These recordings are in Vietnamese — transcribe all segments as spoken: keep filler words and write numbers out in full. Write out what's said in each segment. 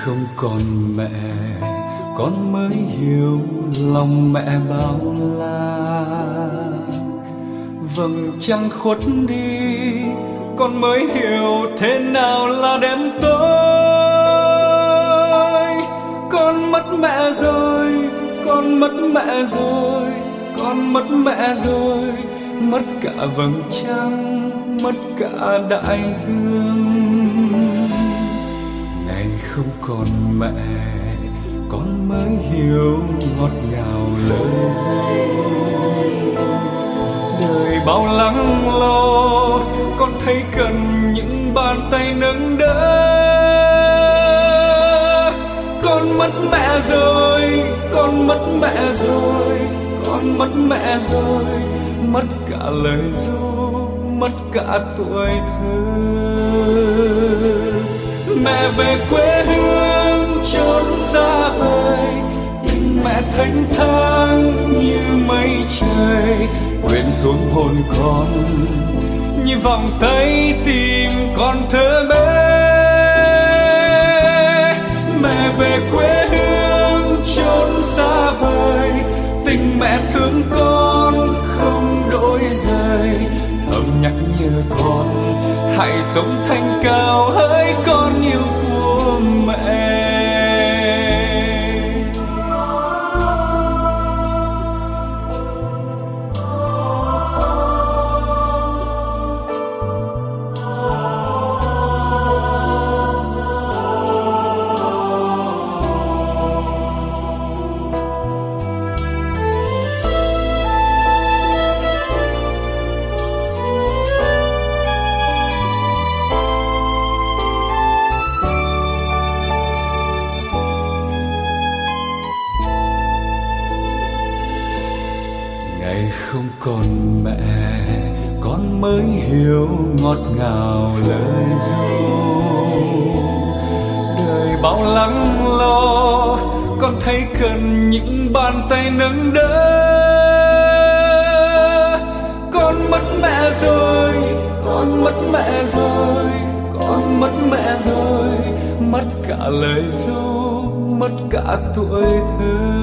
không còn mẹ, con mới hiểu lòng mẹ bao la. Vầng trăng khuất đi, con mới hiểu thế nào là đêm tối. Con mất mẹ rồi, con mất mẹ rồi, con mất mẹ rồi, mất cả vầng trăng, mất cả đại dương. Ngày không còn mẹ, con mới hiểu ngọt ngào lời ru. Đời bao lắng lo, con thấy cần những bàn tay nâng đỡ. Con mất mẹ rồi, con mất mẹ rồi, con mất mẹ rồi, mất cả lời ru, mất cả tuổi thơ. Mẹ về quê hương chốn xa vời, tình mẹ thênh thang như mây trời, quyện xuống hồn con như vòng tay tìm con thơ bé. Mẹ về quê hương chốn xa vời, tình mẹ thương con không đổi rời, thầm nhắc nhở con hãy sống thanh cao hỡi con yêu của mẹ. Không còn mẹ, con mới hiểu ngọt ngào lời ru. Đời bao lắng lo, con thấy cần những bàn tay nâng đỡ. Con mất mẹ rồi, con mất mẹ rồi, con mất mẹ rồi, mất cả lời ru, mất cả tuổi thơ.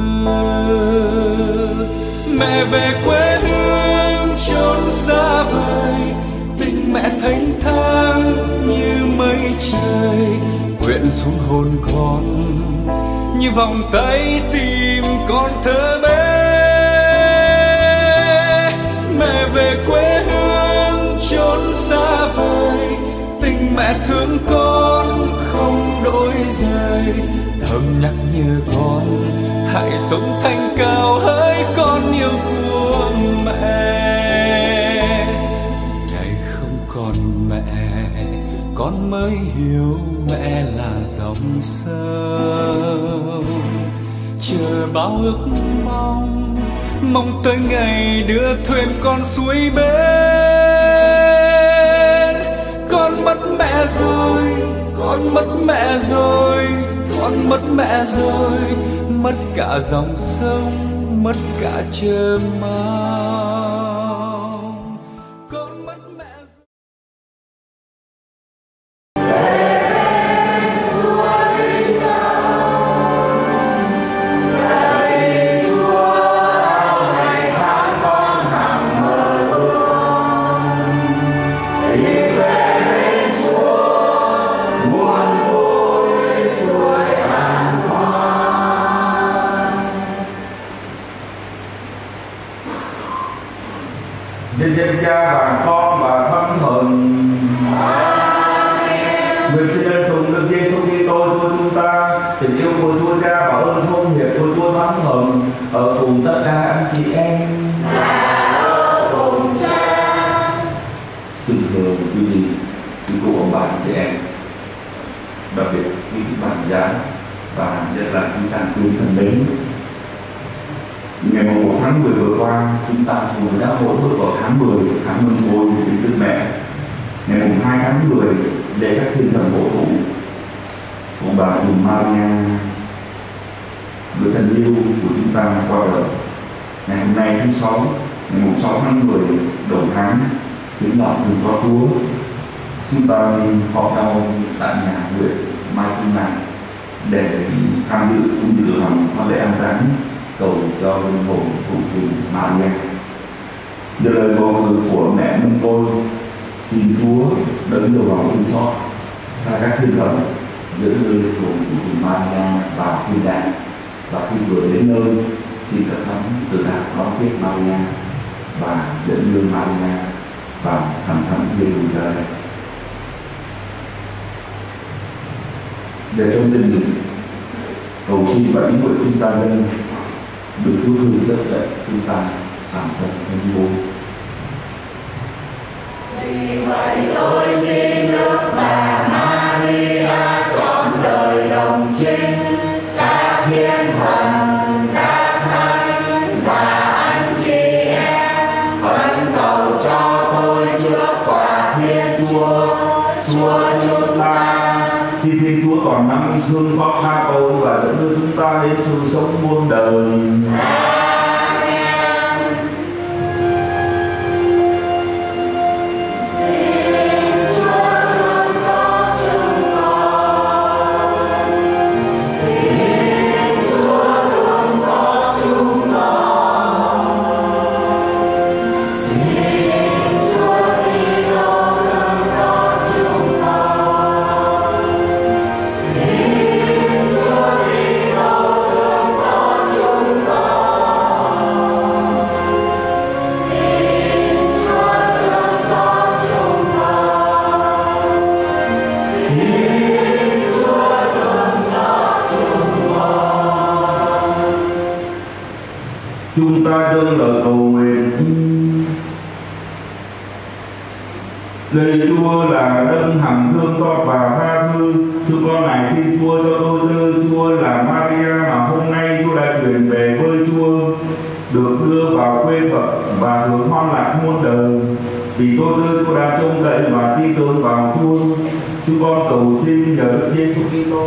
Mẹ về quê hương chốn xa vời, tình mẹ thênh thang như mây trời, quyện xuống hồn con như vòng tay tìm con thơ bé. Mẹ về quê hương chốn xa vời, tình mẹ thương con không đổi rời, thầm nhắc nhở con hãy sống thanh cao hỡi con yêu của mẹ. Ngày không còn mẹ, con mới hiểu mẹ là dòng sông, chờ bao ước mong, mong tới ngày đưa thuyền con suối bên. Con mất mẹ rồi, con mất mẹ rồi, con mất mẹ rồi, mất cả dòng sông, mất cả chờ mong. Con mất mẹ rồi. Nhân danh Cha và Con và Thánh Thần. Nguyện xin ơn sùng Đức Giêsu Kitô Chúa chúng ta, tình yêu của Chúa Cha và ơn thông hiệp của Chúa Thánh Thần ở cùng tất cả anh chị em. Từng thường quý vị, quý cô ông bà anh chị em, đặc biệt quý chị bạn giá và nhất là chúng ta quý thân mến. Ngày một tháng mười vừa qua, chúng ta cùng giáo hội bước vào tháng mười, tháng mừng ngôi của Đức Mẹ. Ngày hai tháng mười, lễ các thiên thần hộ thủ, ông bà Hùng Maria, người thân yêu của chúng ta qua đời. Ngày hôm nay thứ sáu, ngày sáu tháng mười đầu tháng, kính đọc Thượng Phó Chúa, chúng ta họp nhau tại nhà huyện Mai Trung Này để tham dự cũng như làm hoa lễ an táng cầu cho linh hồn của Thượng Maria. Nhờ lời cầu cử của mẹ Mông Côi, xin Chúa đấng đầu lòng thương xót xa các thiên thần giữ linh hồn của Thượng Maria vào thiên đàng, và khi vừa đến nơi xin các thánh từ đạo đón tiếp Maria và dẫn đưa Maria vào thành thánh Giê-ru-sa-lem. Để trong tình cầu xin và ý nguyện chúng ta lên được Chúa thương tất cả chúng ta thành tâm thân vô. Vì vậy tôi xin Đức Bà Maria trọn đời đồng trinh các thiên thần, các thánh và anh chị em, khẩn cầu cho tôi trước quả Thiên Chúa, Chúa chúng ta. Xin Thiên Chúa còn nắm thương xót tha tội và dẫn đưa chúng ta đến sự sống muôn đời. Chúng ta dâng lời cầu nguyện. Lạy Chúa là đấng hằng thương xót và tha thứ, chúng con này xin Chúa cho tôi tư Chúa là Maria mà hôm nay Chúa đã chuyển về với Chúa, được đưa vào quê Phật và hưởng hoan lạc muôn đời. Vì tôi tư Chúa đã trông cậy và tin tưởng vào Chúa, chúng con cầu xin nhờ Đức Giêsu Kitô.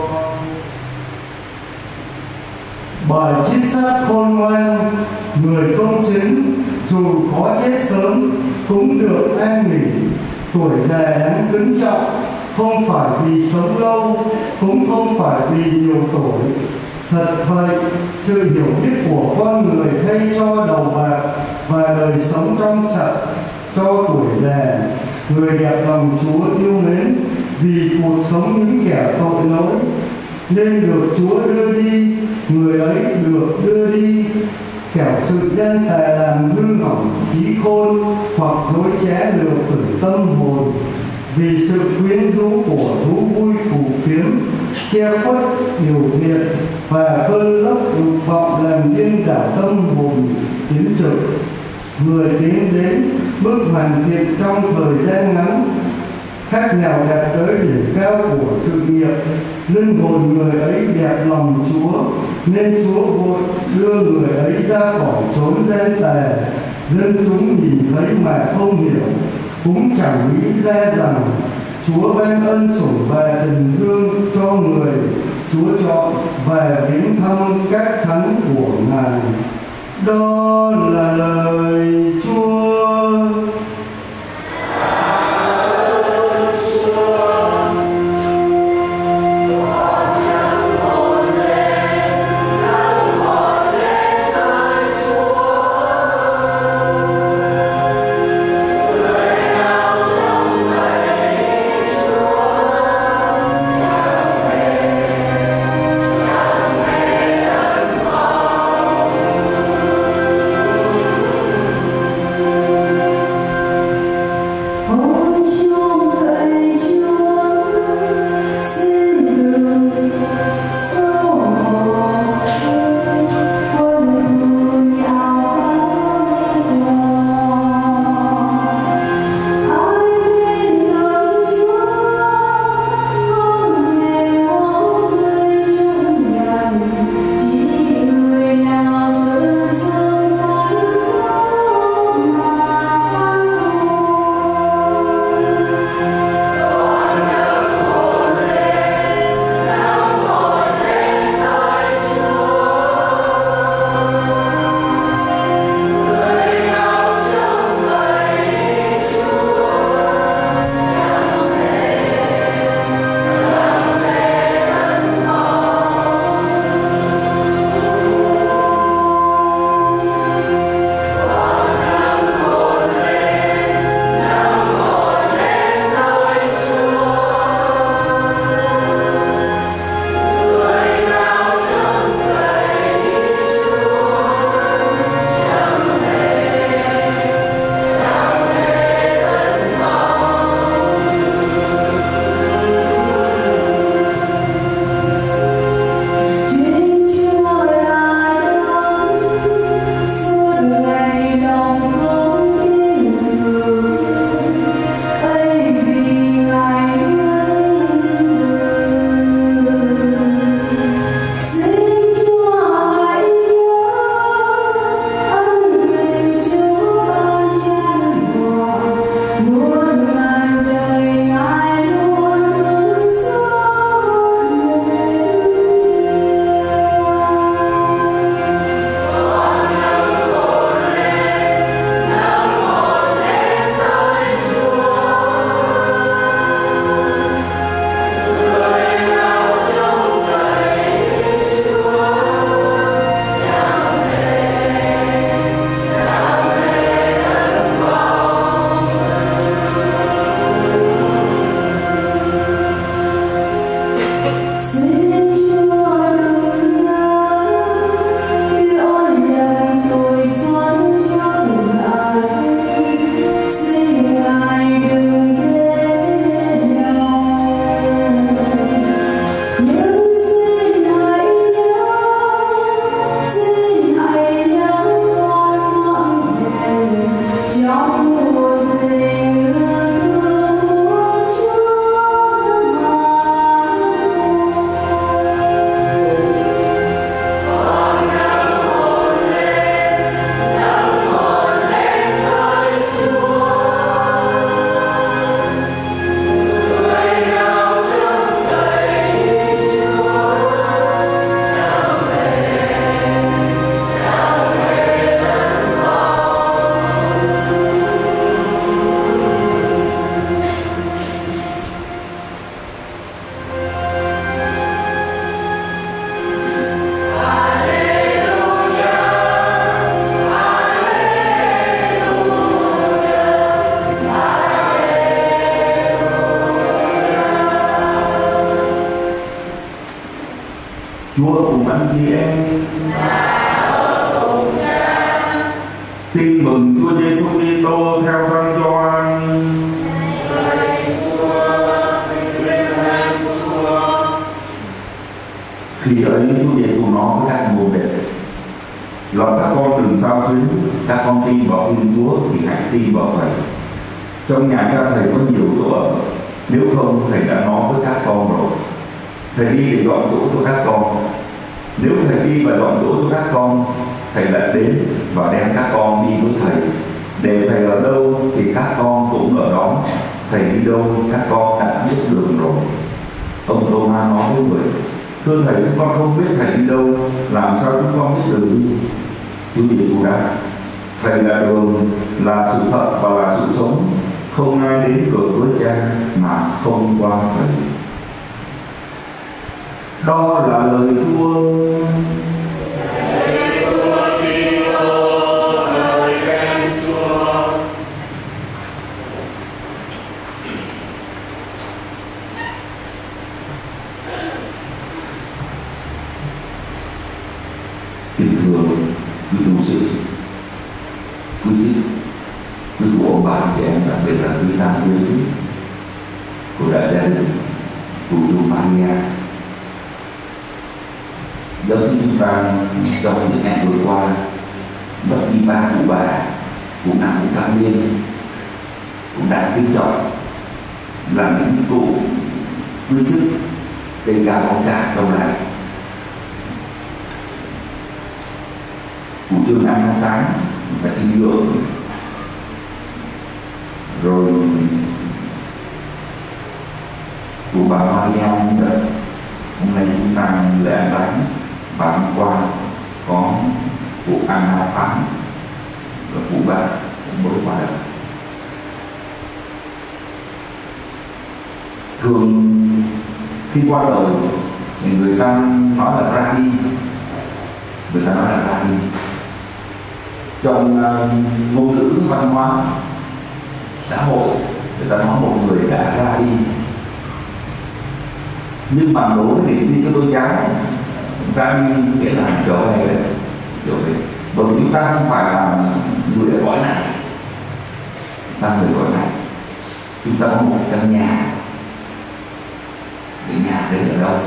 Bởi trích xác khôn ngoan, người công chính, dù có chết sớm cũng được an nghỉ. Tuổi già đáng kính trọng, không phải vì sống lâu, cũng không phải vì nhiều tuổi. Thật vậy, sự hiểu biết của con người thay cho đầu bạc và đời sống trong sạch cho tuổi già. Người đẹp lòng Chúa yêu mến vì cuộc sống những kẻ tội lỗi, nên được Chúa đưa đi, người ấy được đưa đi. Kẻo sự gian tà làm hư hỏng trí khôn, hoặc dối trá lừa phỉnh tâm hồn. Vì sự quyến rũ của thú vui phù phiếm che khuất điều thiện, và cơn lốc dục vọng làm điên đảo tâm hồn tiến trực. Người tiến đến bước hoàn thiện trong thời gian ngắn, khác nào đạt tới đỉnh cao của sự nghiệp. Linh hồn người ấy đẹp lòng Chúa, nên Chúa vội đưa người ấy ra khỏi chốn gian tà. Dân chúng nhìn thấy mà không hiểu, cũng chẳng nghĩ ra rằng Chúa ban ân sủng và tình thương cho người Chúa chọn và viếng thăm các thánh của Ngài. Đó là lời Chúa. Chúa cùng anh chị em. Tin mừng Chúa Giêsu Kitô theo Thánh Gioan. Khi ấy Chúa Giêsu nói với các môn đệ: lòng các con đừng sao xuyến, các con tin vào Thiên Chúa thì hãy tin vào Thầy. Trong nhà cha Thầy có nhiều chỗ ở, nếu không Thầy đã nói với các con rồi. Thầy đi để dọn chỗ cho các con. Nếu Thầy đi và dọn chỗ cho các con, Thầy đã đến và đem các con đi với Thầy. Để Thầy ở đâu thì các con cũng ở đó. Thầy đi đâu các con đã biết đường rồi. Ông Tô-ma nói với người: thưa Thầy, chúng con không biết Thầy đi đâu, làm sao chúng con biết đường đi? Chúa Giêsu đáp: Thầy là đường, là sự thật và là sự sống. Không ai đến được với Cha mà không qua Thầy. Đó là lời Chúa. Kính thưa quý tu sĩ, quý chức, quý cụ ông bà chị em, đặc biệt là quý tam quý của đại gia đình cụ Maria. Giáo sư chúng ta trong những ngày vừa qua mất đi ba cụ bà, cụ nào cũng cao niên, cũng đã kính trọng, là những cụ quý chức cây cao bóng cả trong này. Cụ Trương An Sáng và Trinh Lượng, rồi cụ bà Maria Nhật. Hôm nay chúng ta lễ an táng và hôm qua có cụ Anna Phán và cụ bà cũng mới qua đời. Thường khi qua đời thì người ta nói là ra đi, người ta nói là ra đi. Trong uh, ngôn ngữ văn hóa xã hội, người ta nói một người đã ra đi. Nhưng mà đối với niềm tin của tôn giáo, ra đi nghĩa là trở về đấy, trở về. Bởi vì chúng ta không phải là người ở cõi này, chúng ta người cõi này, chúng ta có một căn nhà. Cái nhà đấy ở đâu?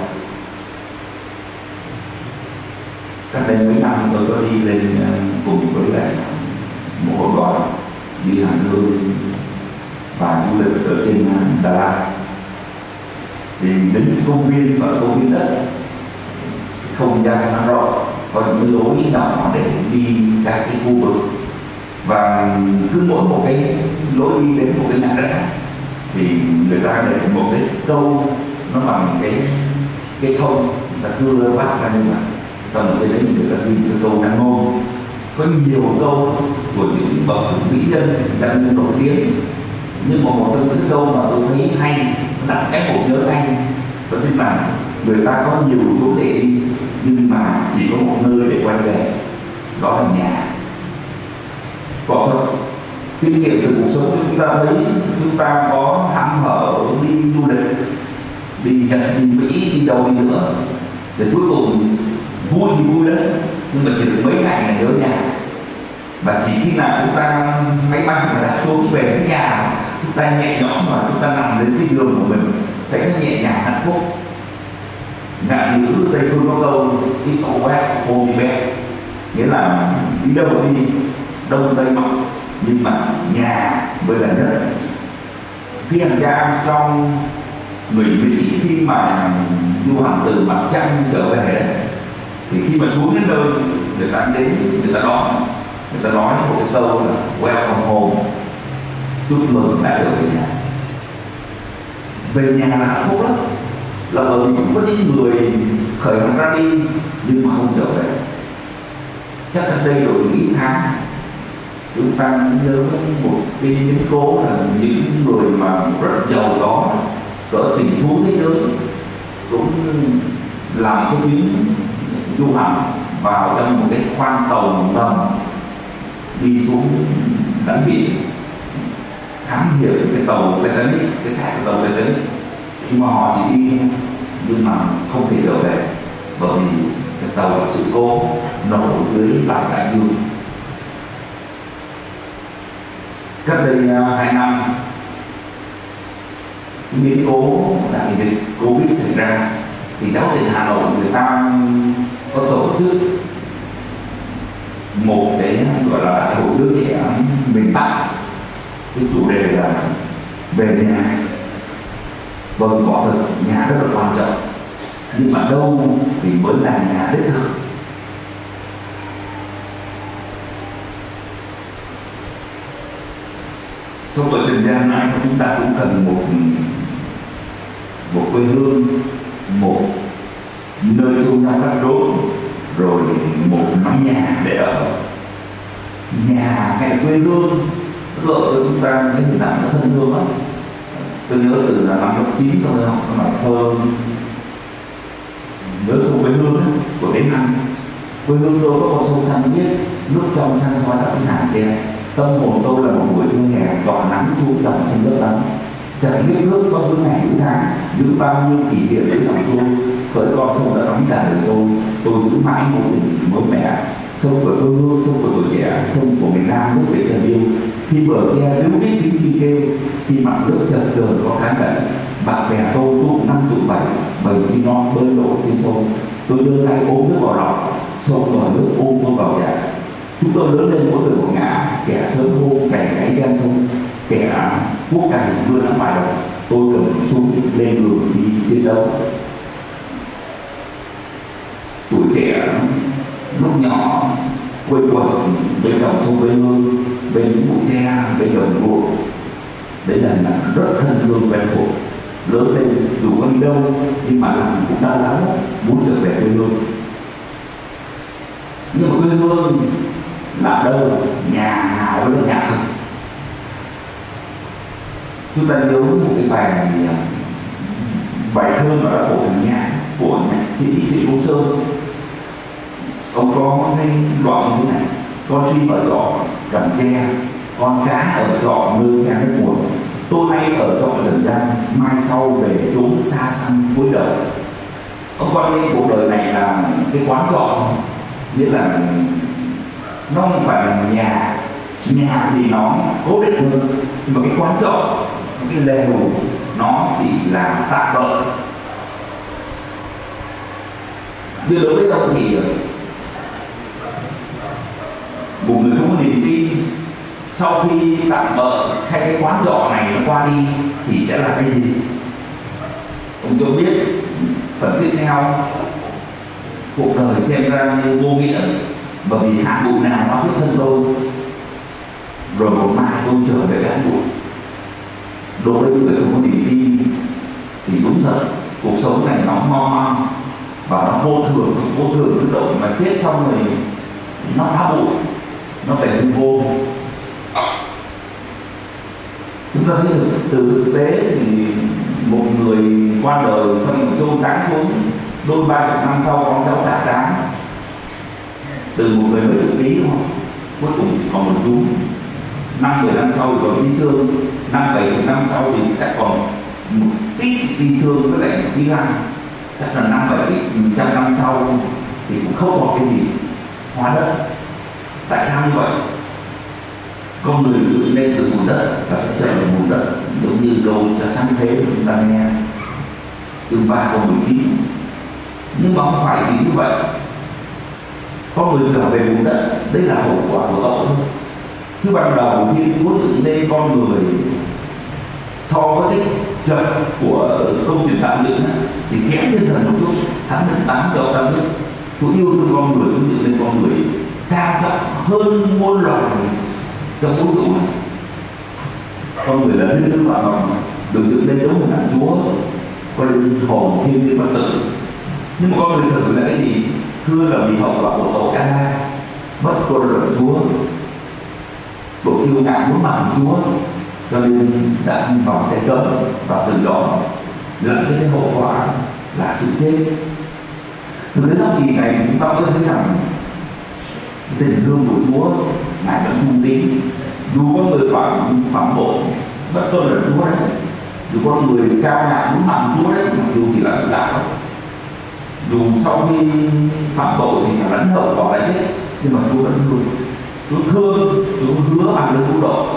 Cách đây mấy năm tôi có đi lên cùng với lại một hội gọi đi hành hương và du lịch ở trên Đà Lạt. Thì đến công viên và công viên đất, không gian nó rộng, có những cái lối nhỏ để đi các cái khu vực, và cứ mỗi một cái lối đi đến một cái nhà đất thì người ta để một cái câu nó bằng cái cái thông, người ta cưa vắt ra như vậy. Xong rồi trên đấy người ta ghi cái câu ngắn ngôn, có nhiều câu của những bậc vĩ nhân danh nhân nổi tiếng, nhưng mà một trong những câu mà tôi thấy hay, nó đặt cái bộ nhớ hay, đó chính là người ta có nhiều chỗ để đi nhưng mà chỉ có một nơi để quay về, đó là nhà. Có thật, kinh nghiệm từ cuộc sống chúng ta thấy chúng ta có hăm hở đi du lịch, đi Nhật, đi Mỹ, đi đâu đi nữa, thì cuối cùng vui thì vui đấy, nhưng mà chỉ được mấy ngày là nhớ nhà. Và chỉ khi nào chúng ta máy bay mà đặt xuống về cái nhà, chúng ta nhẹ nhõm và chúng ta nằm đến cái giường của mình, thấy nó nhẹ nhàng hạnh phúc. Ngạn ngữ Tây phương có câu it's always home best, nghĩa là đi đâu đi đông tây bắc, nhưng mà nhà mới là nhất. Phi hành gia Armstrong người Mỹ khi mà du hành từ mặt trăng trở về, thì khi mà xuống đến nơi người ta đến, người ta đón, người ta nói một cái câu là welcome home, chúc mừng đã trở về nhà. Về nhà là hạnh phúc lắm, là bởi vì cũng có những người khởi hành ra đi nhưng mà không trở về. Chắc cách đây rồi thì ít tháng chúng ta nhớ một cái biến cố là những người mà rất giàu có, cỡ tỷ phú thế giới, cũng làm cái chuyến du hành vào trong một cái khoang tàu ngầm đi xuống đáy biển thám hiểm cái tàu Titanic, cái xác của tàu Titanic, nhưng mà họ chỉ đi nhưng mà không thể trở về. bởi vì cái tàu gặp sự cố nổ dưới lòng đại dương. Cách đây hai năm, biến cố đại dịch Covid xảy ra thì giáo tỉnh Hà Nội người ta có tổ chức một cái gọi là đại hội đứa trẻ miền Bắc. Cái chủ đề là về nhà. Vâng, có thật nhà rất là quan trọng, nhưng mà đâu thì mới là nhà đích thực. Trong tuổi Trần gian này chúng ta cũng cần một một quê hương, một nơi chôn nhau cắt rốn, rồi một mái nhà để ở. Nhà hay quê hương gợi cho chúng ta cái hình ảnh nó thân thương lắm. Tôi nhớ từ là năm lớp chín tôi học cái bài thơ Nhớ sông quê hương ấy, của Tiến Anh. Quê hương tôi có con sông xanh biếc, nước trong xanh xóa các hàng tre. Tâm hồn tôi là một buổi trưa hè tỏa nắng xuống dòng trên lớp nắng. Chẳng biết nước có thứ ngày thứ tháng, giữ bao nhiêu kỷ niệm dưới lòng tôi. Khởi con sông đã đóng cả đời tôi, tôi giữ mãi một tình mới mẻ. Sông của quê hương, sông của tuổi trẻ, sông của miền Nam nước Việt thân yêu. Khi bờ tre lưu biết tiếng chi kêu, khi mặt nước chập chờn có cán cẩn, bạn bè tôi tụ năm tụ bảy, bầy chim non bơi lội trên sông. Tôi đưa tay ôm nước vào lòng, sông đòi nước ôm tôi vào dạ. Chúng tôi lớn lên mỗi người một ngã, kẻ sớm hô cày gáy ven sông, kẻ cuốc cày mưa nắng ngoài đồng. Tôi cầm súng lên đường đi chiến đấu. Tuổi trẻ lúc nhỏ quây quần bên dòng sông quê hương, bên những bụi tre, bên đồng ruộng, đấy là rất thân thương quen thuộc. Lớn lên dù có đi đâu nhưng mà lòng cũng đau lắm, muốn trở về quê hương. Nhưng mà quê hương là đâu, nhà nào là nhà thật. Chúng ta nhớ một cái bài bài thơ mà đã của nhà của nhạc sĩ Trịnh Công Sơn. Ông có cái đoạn như thế này: con chim ở trọ cầm tre, con cá ở trọ nơi khe nước nguồn. Tôi nay ở trọ Trần gian, mai sau về trốn xa xăm cuối đời. Ông quan niệm cuộc đời này là cái quán trọ, nghĩa là nó không phải là nhà. Nhà thì nó cố định hơn, nhưng mà cái quán trọ, cái lều nó chỉ là tạm bợ. Điều đối với ông thì một người không có niềm tin, sau khi tạm bợ hay cái quán trọ này nó qua đi thì sẽ là cái gì? Ông cho biết phần tiếp theo cuộc đời xem ra như vô nghĩa, bởi vì hạng bụi nào nó thiết thân tôi, rồi một mai tôi trở về cái hạng bụi. Đối với những người không có niềm tin thì đúng thật cuộc sống này nó mong mong và nó vô thường, vô thường đến độ mà chết xong rồi nó phá bụi, nó phải hư vô. Chúng ta thấy từ, từ thực tế thì một người qua đời xong rồi chôn táng xuống, đôi ba chục năm sau con cháu tạ táng, từ một người mấy chục ký đúng không, cuối cùng chỉ còn một chú. Năm mười năm sau thì còn tí xương, năm bảy chục năm sau thì chắc còn một tí tí xương với lại một tí răng. Chắc là năm bảy trăm năm sau thì cũng không có cái gì, hóa đất. Tại sao như vậy? Con người dựng lên từ bùn đất và sẽ trở thành bùn đất, giống như câu sáng thế của chúng ta nghe chương ba câu mười chín. Nhưng mà không phải chỉ như vậy. Con người trở về bùn đất, đây là hậu quả của tội thôi. Chứ ban đầu khi Chúa dựng lên con người so với cái trận của công trình tạo dựng chỉ kém thiên thần một chút, thắng đến tám cho tam đức. Chúa yêu thương con người, Chúa dựng lên con người cao trọng hơn muôn loài trong vũ trụ này. Con người là linh hồn và lòng được dựng lên giống như là Chúa, có linh hồn thiên liêng bất tử. Nhưng mà con người thử là cái gì? Thưa là vì hậu quả của tội Ca, mất con rồi Chúa, độ kiêu ngạo muốn bằng Chúa, cho nên đã vào cái cấm, và từ đó dẫn đến cái hậu quả là sự chết. Từ cái góc nhìn này chúng ta có thấy rằng tình thương của Chúa Ngài vẫn trung tín, dù có người phạm phạm tội bất tuân là Chúa đấy, dù có người cao ngạo muốn bằng Chúa đấy, mặc dù chỉ là đạo, Dù sau khi phạm tội thì phải lãnh hậu quả là chết, nhưng mà Chúa vẫn thương. Chúa thương, Chúa hứa ban ơn cứu độ.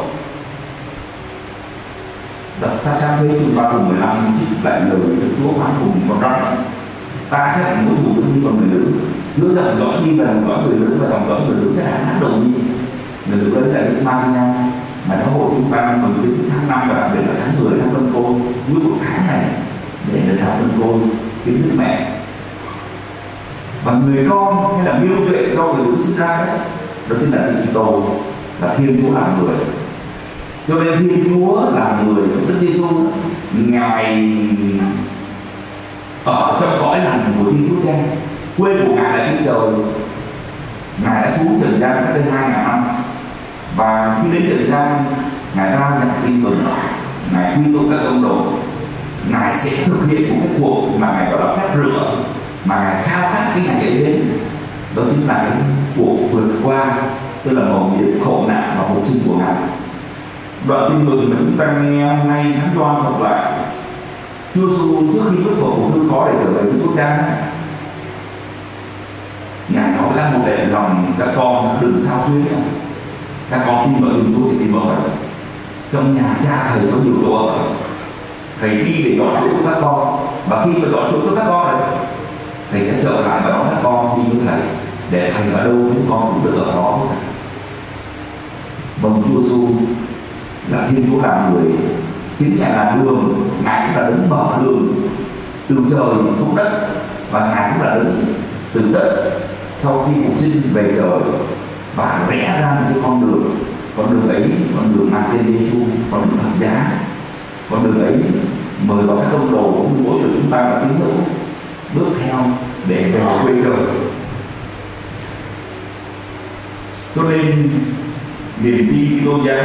Đọc xa xa thế chương ba cùng mười lăm trích lại lời Chúa phán cùng con rắn: ta sẽ thành mối thù với đi vào người nữ. Chúa dòng dõi đi vào dòng dõi người nữ, và dòng dõi người nữ sẽ là hát đầu nhi. Người nữ đấy là Đức Maria, mà giáo hội chúng ta mừng đến tháng năm và đặc biệt là tháng mười, tháng Tân Côi, cuối một tháng này để được học Tân Côi kính Đức Mẹ. Và người con hay là miêu tuệ do người nữ sinh ra đấy, đó chính là Đức Kitô, là Thiên Chúa làm người. Cho nên Thiên Chúa làm người, Đức Giêsu Ngài ở trong cõi lành của Thiên Chúa Cha, quê của Ngài là trên trời. Ngài đã xuống trần gian cách đây hai ngàn năm, và khi đến trần gian Ngài rao giảng tin mừng, Ngài quy tụ các tông đồ, Ngài sẽ thực hiện một cái cuộc mà Ngài gọi là phép rửa, mà Ngài khao khát cái ngày ấy đến. Đó chính là cái cuộc vượt qua, tức là mầu nhiệm khổ nạn và phục sinh của Ngài. Đoạn tin mừng mà chúng ta nghe hôm nay Thánh Gioan đọc lại, Chúa Giêsu trước khi bước vào cuộc hư khó để trở về với Chúa Cha, Ngài nói các một đệ lòng các con đừng sao xuyến, các con tin vào Thiên Chúa thì tin vào vậy. Trong nhà Cha thầy có nhiều chỗ ở, thầy đi để dọn chỗ cho các con, và khi mà dọn chỗ cho các con này, thầy sẽ trở lại và đón các con đi với thầy, để thầy ở đâu chúng con cũng được ở đó với thầy. Vâng, Chúa Giêsu là Thiên Chúa làm người, chính Ngài là đường, Ngài cũng là đấng mở đường từ trời xuống đất, và Ngài cũng là đấng từ đất sau khi phục sinh về trời và vẽ ra một cái con đường. Con đường ấy, con đường mang tên Giêsu, con đường thập giá. Con đường ấy mời gọi các tông đồ cũng mỗi người chúng ta là tín hữu bước theo để về quê trời. Cho nên niềm tin Kitô giáo,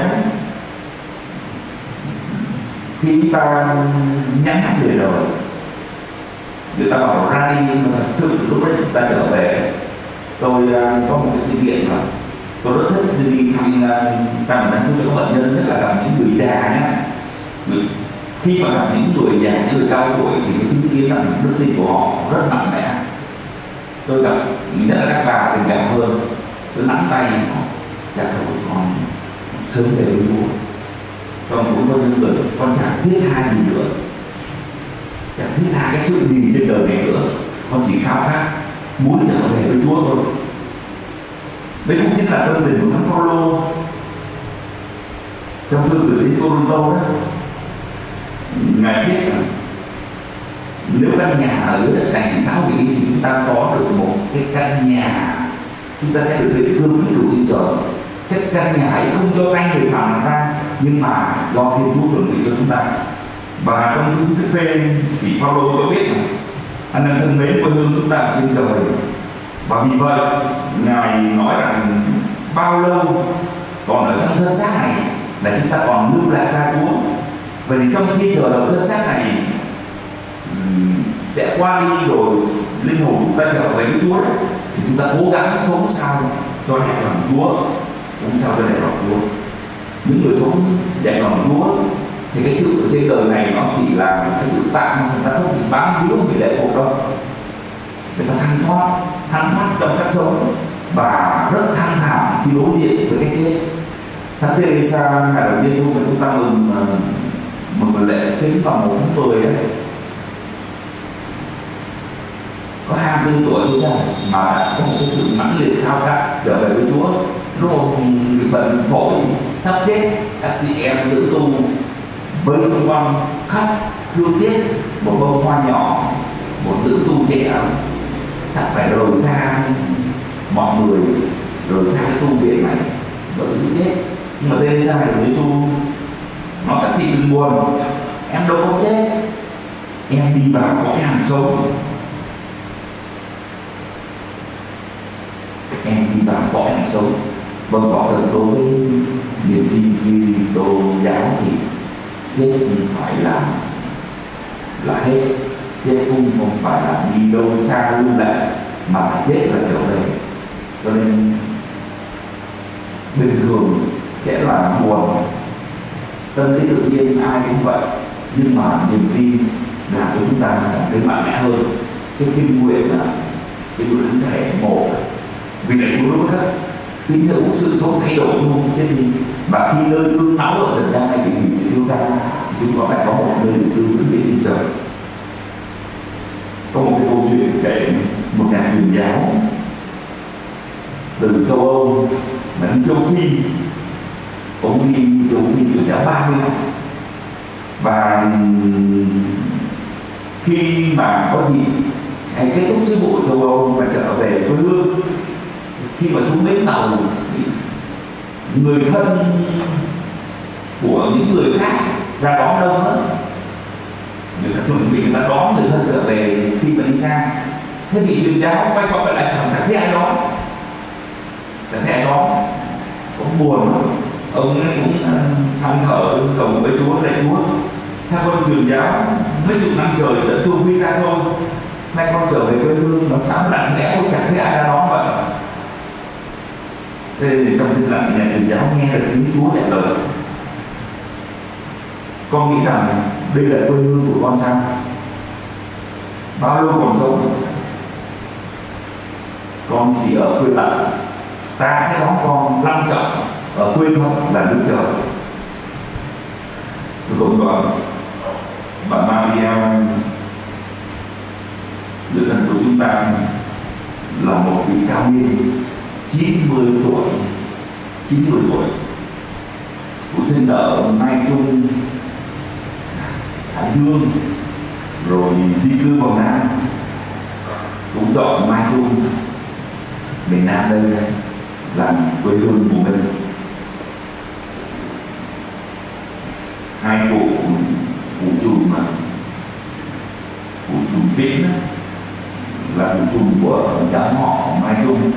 khi chúng ta nhắn về đời, người ta bảo ra đi, mà thật sự lúc đấy chúng ta trở về. Tôi uh, có một cái kinh nghiệm là tôi rất thích đi thăm thăm thăm cho các bệnh nhân, nhất là gặp những người già nhé. Khi mà gặp những người già, những người cao tuổi thì cái chứng kiến là đức tin của họ rất mạnh mẽ. Tôi gặp nhất là các bà tình cảm hơn, tôi nắm tay họ, dạ rồi con sớm về với Chúa. Xong cũng có những người con chẳng thiết tha gì nữa, chẳng thiết tha cái sự gì trên đời này nữa, con chỉ khao khát muốn trở về với Chúa thôi. Đấy cũng chính là tâm tình của Thánh Phaolô trong thư gửi đến Cô-rinh-tô đó. Ngài viết là nếu căn nhà ở dưới đất này tháo hủy thì chúng ta có được một cái căn nhà, chúng ta sẽ được định cư vĩnh cửu trên trời. Cái căn nhà ấy không do tay người phàm làm ra, nhưng mà do Thiên Chúa chuẩn bị cho chúng ta. Và trong thư Phê thì Phaolô cho biết là anh em thân mến, quê hương chúng ta ở trên trời, và vì vậy Ngài nói rằng bao lâu còn ở trong thân xác này là chúng ta còn lưu lại xa Chúa. Vậy thì trong khi chờ đợi thân xác này sẽ qua đi rồi linh hồn chúng ta trở về với Chúa, thì chúng ta cố gắng sống sao cho đẹp lòng Chúa, sống sao cho đẹp lòng Chúa. Những người sống đẹp lòng Chúa thì cái sự ở trên đời này nó chỉ là cái sự tạm, người ta không bị bám víu bị lệ thuộc đâu. Người ta thanh thoát, thanh thoát trong cách sống và rất thanh thản khi đối diện với cái chết. Thánh Teresa ngày đầu Giêsu mà chúng ta mừng mừng lễ kính vào một tháng mười đấy, có hai mươi tư tuổi thôi mà đã có một cái sự mãnh liệt khao khát trở về với Chúa. Lúc bị bệnh phổi sắp chết, các chị em nữ tu với xung quanh khóc thương tiếc một bông hoa nhỏ, một nữ tu trẻ sắp phải rời xa mọi người, rời xa cái tu viện này bởi sự chết. Nhưng mà tên ra của Giêsu nói các chị đừng buồn, em đâu có chết, em đi vào cõi hàng sống, em đi vào cõi hàng sống. Vâng, có thật đối với niềm tin Kitô giáo thì chết không phải là là hết, chết cũng không phải là đi đâu xa lưu lại, mà chết là trở về. Cho nên bình thường sẽ là buồn, tâm lý tự nhiên ai cũng vậy, nhưng mà niềm tin làm cho chúng ta cảm thấy mạnh mẽ hơn. cái kinh nguyện là cái bữa thánh thể một vì lại Chúa lúc đó tín hữu sự sống thay đổi luôn chứ gì mà khi nơi cương máu ở trần gian này bị hủy diệt tiêu tan thì chúng ta phải có một nơi để cư vững trên trên trời. Có một cái câu chuyện kể một nhà truyền giáo từ châu Âu mà đi châu Phi, ông đi châu Phi truyền giáo ba mươi năm, và khi mà có gì hay kết thúc sứ vụ châu Âu mà trở về quê hương, khi mà xuống bến tàu thì người thân của những người khác ra đón đông đó, người ta chuẩn bị người ta đón người thân trở về khi mà đi xa. Thế vị truyền giáo quay qua lại chẳng chẳng thấy ai đón, chẳng thấy ai đón, cũng buồn lắm. Ông ấy cũng than thở cầu với Chúa, lạy Chúa, sao con truyền giáo mấy chục năm trời đã tu vi xa xôi, nay con trở về quê hương nó sáng lặng lẽ chẳng thấy ai ra đón vậy. Thế nên trong thiên lặng nhà truyền giáo nghe được tiếng Chúa trả lời, con nghĩ rằng đây là quê hương của con sao? Bao lâu còn sống, con chỉ ở quê tận, ta sẽ đón con long trọng ở quê thân là nước trời. Tôi cũng đoạn bà Maria, người thân của chúng ta, là một vị cao niên chín mươi tuổi, chín mươi tuổi, cũng sinh ở Mai Trung, Hải Dương, rồi di cư vào Nam, cũng chọn Mai Trung, miền Nam đây làm quê hương của mình. Hai cụ cụ trùm mà cụ trùm Vĩnh là cụ trùm của đám họ Mai Trung,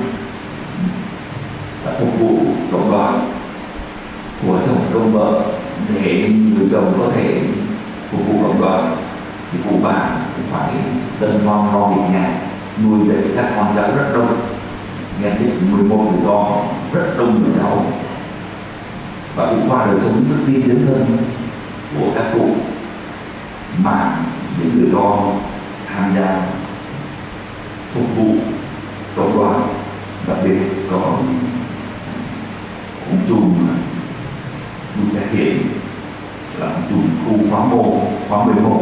là phục vụ cộng đoàn của chồng công vợ để người chồng có thể phục vụ cộng đoàn, thì cụ bà cũng phải tân con lo việc nhà, nuôi dạy các con cháu rất đông, nghe biết mười một người con, rất đông người cháu, và cũng qua đời sống rất tiên tiến hơn của các cụ mà những người con tham gia phục vụ cộng đoàn. Đặc biệt có ông trùm tôi sẽ hiện là ông trùm khu khóa một, khóa mười một.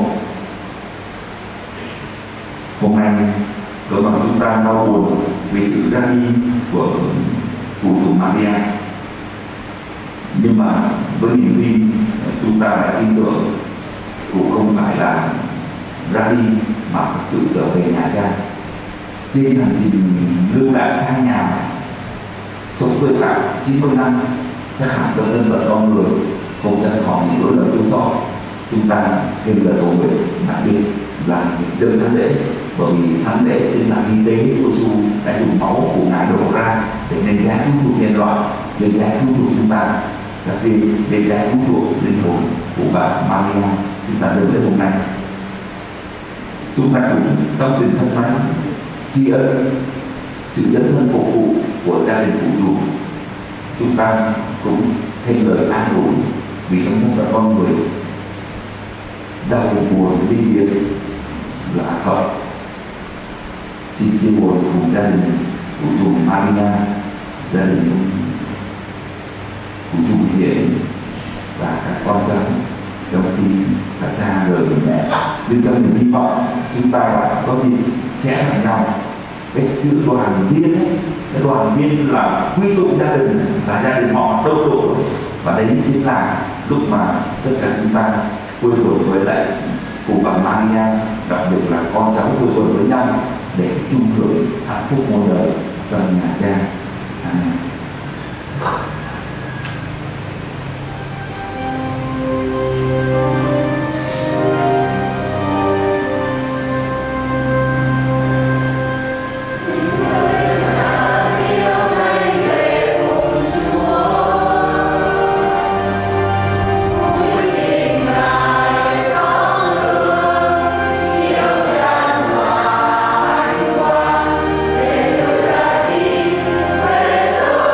Hôm nay cộng đoàn chúng ta đau buồn vì sự ra đi của cụ trùm Maria, nhưng mà với niềm tin chúng ta đã tin tưởng cụ không phải là ra đi mà thực sự trở về nhà cha. Trên hành trình lưu lại xa nhà, sống quê cả chín mươi năm, chắc hẳn cho nhân vật con người không tránh khỏi những lỗi lầm thiếu sót. Chúng ta thêm lời cầu nguyện, đặc biệt là đêm thánh lễ, bởi vì thánh lễ chính là hy tế Chúa Giêsu đã dùng máu của Ngài đổ ra để đền giá cứu chuộc nhân loại, đền giá cứu chuộc chúng ta, đặc biệt đền giá cứu chuộc linh hồn của bà Maria chúng ta dâng lễ hôm nay. Chúng ta cũng trong tình thân mến tri ân sự dấn thân phục vụ của gia đình cụ trùm. Chúng ta cũng thêm lời an ủi vì trong thân phận con người đau buồn ly biệt là thật. Xin chia buồn cùng gia đình cụ trùm Maria, gia đình cụ trùm Hiển và các con cháu trong khi đã xa rời mẹ. Nhưng trong niềm hy vọng chúng ta có gì sẽ gặp nhau. Cái chữ đoàn viên ấy, cái đoàn viên là quy tụ gia đình, là gia đình họ đông đủ, và đấy chính là lúc mà tất cả chúng ta quây quần với lại cụ bà Maria, đặc biệt là con cháu quây quần với nhau để chung hưởng hạnh phúc muôn đời trong nhà cha. Amen. Hãy subscribe cho kênh Ghiền Mì Gõ để không bỏ lỡ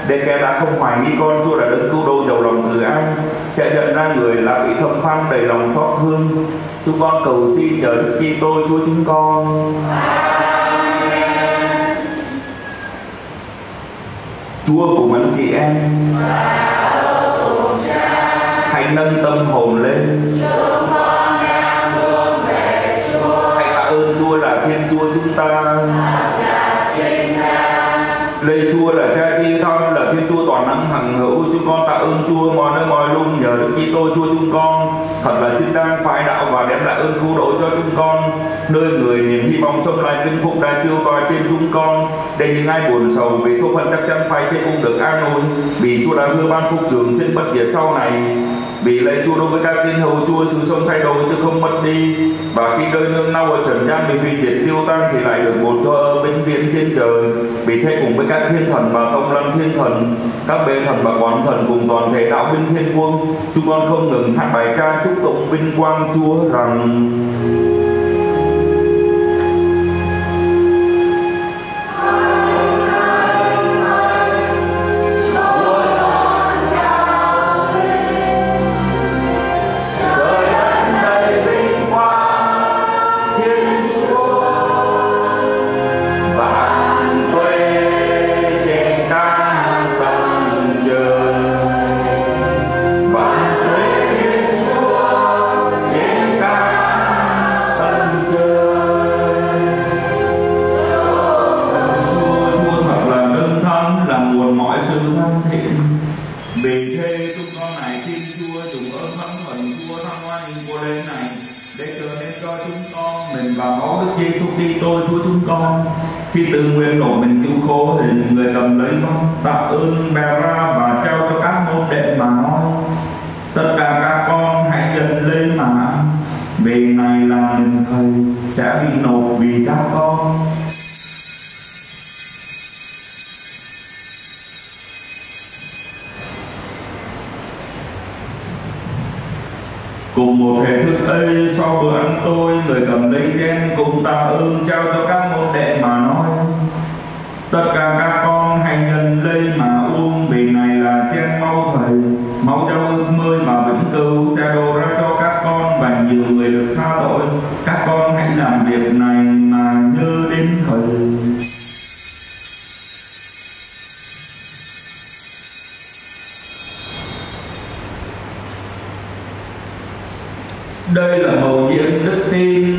để kẻ đã không hoài nghi con Chúa đã đấng cứu độ giàu lòng từ ai sẽ nhận ra người là bị thầm phán đầy lòng xót thương. Chúng con cầu xin nhờ Đức Kitô Chúa chúng con. Chúa cùng anh chị em hãy nâng tâm hồn lên, hãy tạ ơn Chúa là Thiên Chúa chúng ta. Lạy Chúa là Cha Chi Thân, là Thiên Chúa toàn năng hằng hữu, chúng con tạ ơn Chúa mọi nơi mọi lúc nhờ Đức Kitô Chúa chúng con thật là chính đang phái đạo và đem lại ơn cứu độ cho chúng con. Nơi người niềm hy vọng sống lại vinh phúc đã chiếu tỏa trên chúng con, để những ai buồn sầu vì số phận chắc chắn phải chết cũng được an ủi, vì Chúa đã hứa ban phúc trường sinh bất diệt sau này. Vì lạy Chúa đối với các tín hữu Chúa sự sống thay đổi chứ không mất đi, và khi đời nương nau ở trần gian bị hủy diệt tiêu tan thì lại được một chỗ ở vĩnh viễn trên trời. Vì thế cùng với các thiên thần và công lâm thiên thần, các bề thần và quán thần cùng toàn thể đạo binh thiên quân, chúng con không ngừng hát bài ca chúc tụng vinh quang Chúa rằng: khi tự nguyện đổ mình chịu khổ hình người cầm lấy mong tạ ơn bè ra và trao cho các môn đệ mà nói: tất cả các con hãy nhận lên mà bề này là mình thầy sẽ bị nộp vì các con. Cùng một thể thức ấy, sau bữa ăn tôi, người cầm lấy chén cùng tạ ơn trao cho các môn đệ mà nói: tất cả các con hãy nhân lên mà uống, vì này là chén máu thầy, máu giao ước mới mà vĩnh cửu sẽ đổ ra cho các con và nhiều người được tha tội. Các con hãy làm việc này mà nhớ đến thầy. Đây là mầu nhiệm đức tin.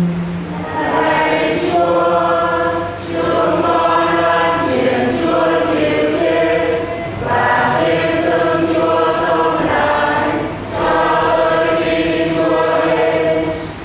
Lạy Chúa, chúng con loan truyền Chúa chịu chết và hiến dâng Chúa sống lại, cho ơn tin Chúa lên.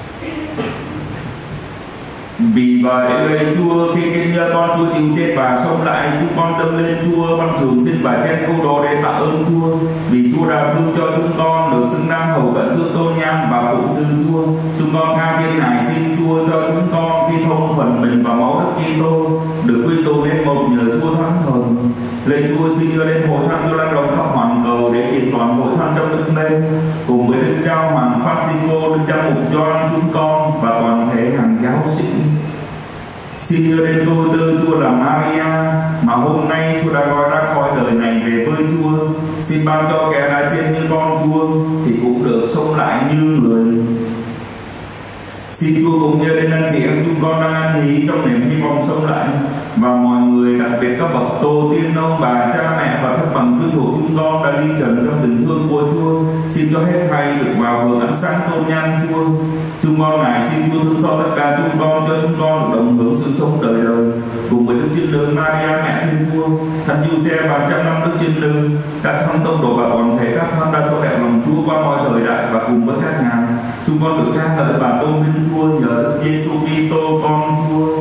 Vì vậy lạy Chúa, khi kinh nhớ con Chúa chịu chết và sống lại, chúng con dâng lên Chúa bằng trường sinh và chén cứu độ để tạ ơn Chúa, vì Chúa đã cứu cho chúng con được xứng đáng hầu cận trước tôn nhan và phụng sự Chúa. Chúng con tha trên này xin Chúa cho chúng con khi thông phần mình và máu Đức Kitô được quy tụ lên một nhờ Chúa thánh thần. Lạy Chúa, xin đưa lên hội thánh cho lan rộng khắp hoàn cầu để kiện toàn hội thánh trong đức mê, cùng với Đức Giáo Hoàng Francisco, Đức Giám mục Gioan chúng con và toàn thể hàng giáo sĩ. Xin đưa đến tôi tư Chúa là Maria mà hôm nay Chúa đã gọi ra khỏi đời này về với Chúa. Xin ban cho kẻ đã chết như con Chúa thì cũng được sống lại như người. Xin Chúa cũng nhớ đến anh chị em chúng con đang ăn nghỉ trong niềm hy vọng sống lại, và mọi người đặc biệt các bậc tổ tiên ông bà cha mẹ và các bằng quyến thuộc chúng con đã đi trần trong tình thương của Chúa. Xin cho hết thảy được vào hưởng ánh sáng tôn nhan Chúa. Chúng con ngài xin Chúa thương xót tất cả chúng con, cho chúng con được đồng hưởng sự sống đời đời cùng với Đức Trinh Nữ Maria mẹ Thiên Chúa, Thánh Giuse và trăm năm Đức Trinh Nữ, các thánh tông đồ và toàn thể các thánh đã sống đẹp lòng Chúa qua mọi thời đại, và cùng với các ngài chúng con được ca ngợi và tôn vinh Chúa nhờ Đức Giêsu Kitô con Chúa.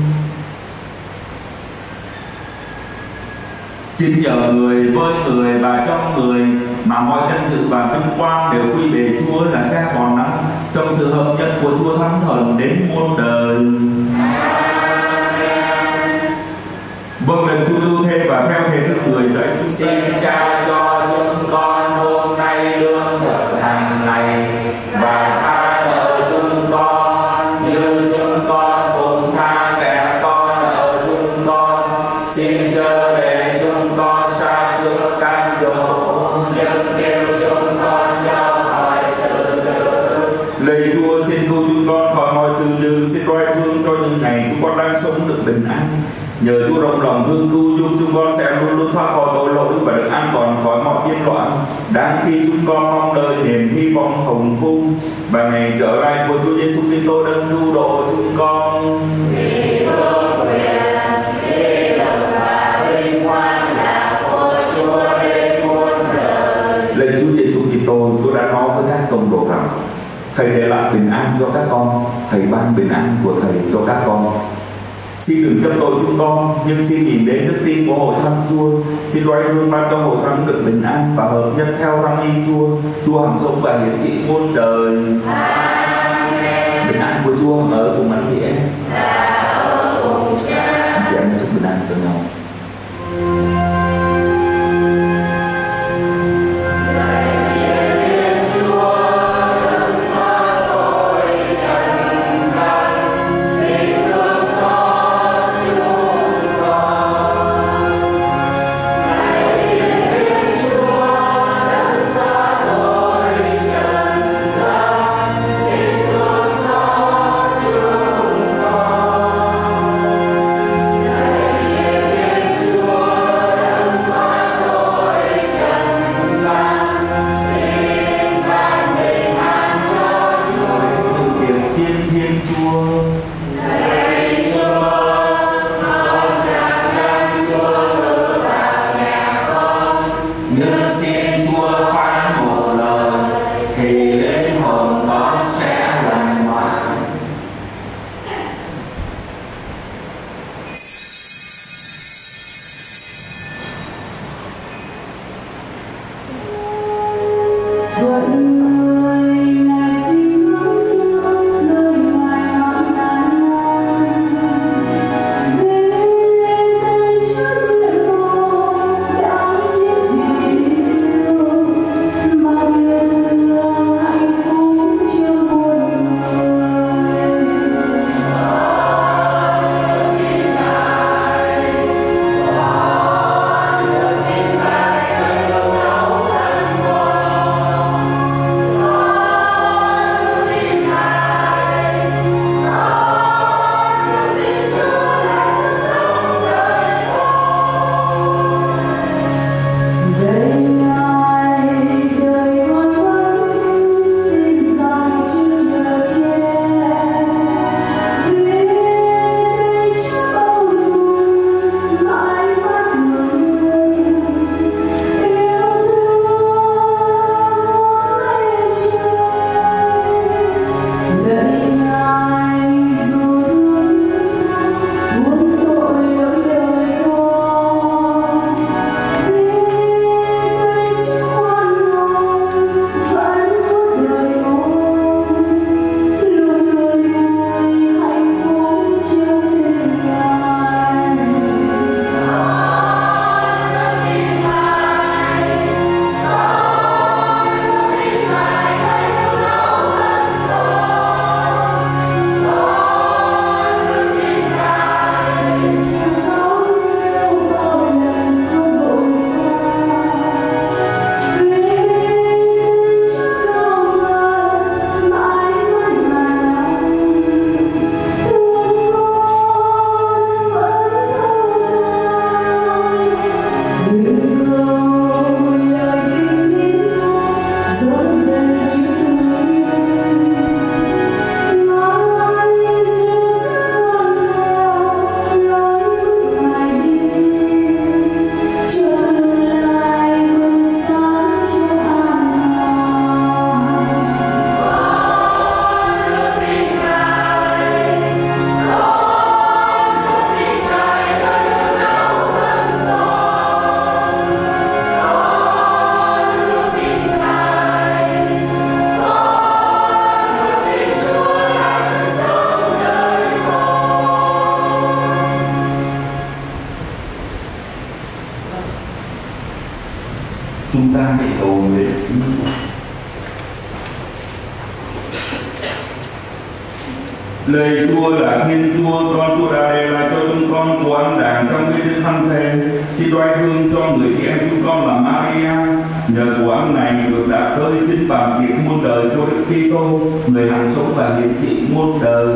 Chính nhờ người với người và trong người mà mọi danh dự và vinh quang đều quy về Chúa là Cha còn năng, trong sự hợp nhất của Chúa Thánh Thần đến muôn đời. Vâng lời Chúa lưu thêm và theo thế thức người dạy. Xin Cha cho chúng con hôm nay lương thực hàng ngày, và tha nợ chúng con như chúng con cũng tha kẻ con nợ chúng con. Xin chớ để chúng con sai giúp cam dỗ, đừng kêu chúng con cho khỏi sự dữ. Lạy Chúa, xin cứu chúng con khỏi mọi sự dữ, xin roi thương cho những ngày chúng con đang sống được bình an. Nhờ Chúa rộng lòng thương cứu giúp chúng con sẽ luôn luôn thoát khỏi tội lỗi và được an toàn khỏi mọi biên loạn. Đang khi chúng con mong đợi niềm hy vọng hồng vung và ngày trở lại của Chúa Giêsu Kitô đấng cứu độ chúng con. Vì vương quyền, vì lực và vinh quang là của Chúa đến muôn đời. Lạy Chúa Giêsu Kitô, Chúa đã nói với các tông đồ rằng Thầy để lại bình an cho các con, Thầy ban bình an của Thầy cho các con. Xin đừng chấp tội chúng con, nhưng xin nhìn đến đức tin của hội thánh Chúa. Xin loay thương ban cho hội thánh được bình an và hợp nhất theo răng y Chúa. Chúa hằng sống và hiển trị muôn đời. Amen. Bình an của Chúa hằng ở cùng anh chị em. Anh chị em chúc bình an cho nhau. Chúng ta hãy cầu nguyện. Lời Chúa là Thiên Chúa, con Chúa đã để lại cho chúng con của ăn đàng trong cái đức thánh thể. Xin đoái thương cho người chị em chúng con Maria, nhờ của ông này được đã tới chính bàn tiệc muôn đời của Đức Kitô, người hằng sống và hiển trị muôn đời.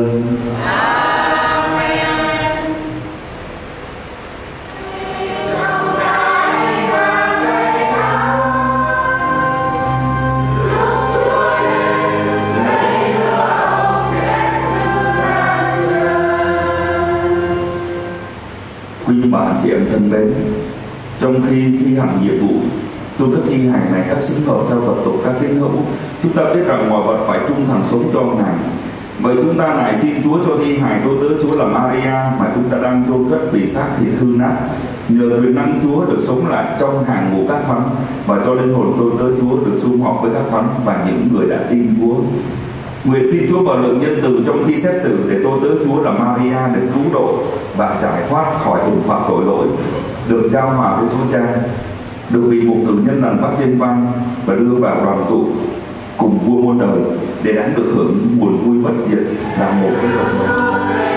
Quý bà chị em thân mến, trong khi thi hành nhiệm vụ, tôi đã thi hành này các sinh hợp theo tập tục các tín hữu. Chúng ta biết rằng mọi vật phải trung thành sống cho Ngài. Vậy chúng ta lại xin Chúa cho thi hài tôi tớ Chúa là Maria mà chúng ta đang chôn cất bị xác thịt hư nát, nhờ quyền năng Chúa được sống lại trong hàng ngũ các thánh, và cho linh hồn tôi tớ Chúa được sum họp với các thánh và những người đã tin Chúa. Nguyện xin Chúa vào lượng nhân từ trong khi xét xử để tôi tớ Chúa là Maria được cứu độ và giải thoát khỏi hình phạt tội lỗi, được giao hòa với Chúa Cha, được vị một tử nhân nằm vắt trên vai và đưa vào đoàn tụ cùng vua muôn đời để đáng được hưởng buồn vui bất diệt là một cái cộng đồng.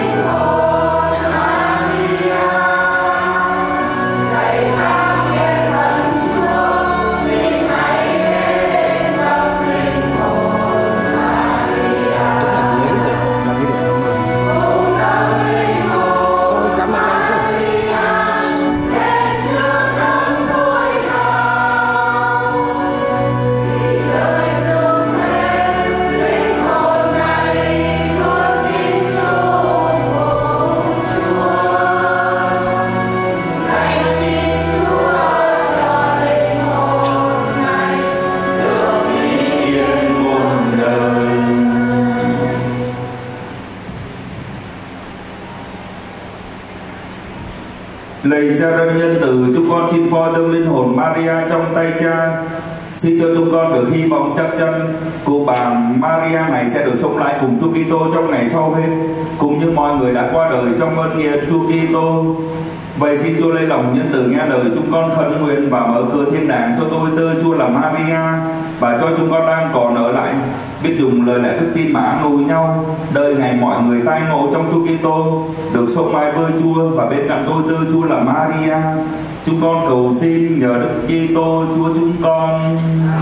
Lạy Cha đấng nhân từ, chúng con xin phó dâng linh hồn Maria trong tay Cha, xin cho chúng con được hy vọng chắc chắn cụ bà Maria này sẽ được sống lại cùng Chúa Kitô trong ngày sau hết, cũng như mọi người đã qua đời trong ơn nghĩa Chúa Kitô. Vậy xin Chúa lấy lòng nhân từ nghe lời chúng con khấn nguyện và mở cửa thiên đàng cho tôi tớ Chúa là Maria, và cho chúng con đang còn ở lại biết dùng lời lẽ đức tin mà an ủi nhau, đời ngày mọi người tai ngộ trong Chúa Kitô, được sống mãi với Chúa và bên cạnh tôi tớ Chúa là Maria. Chúng con cầu xin nhờ Đức Kitô Chúa chúng con.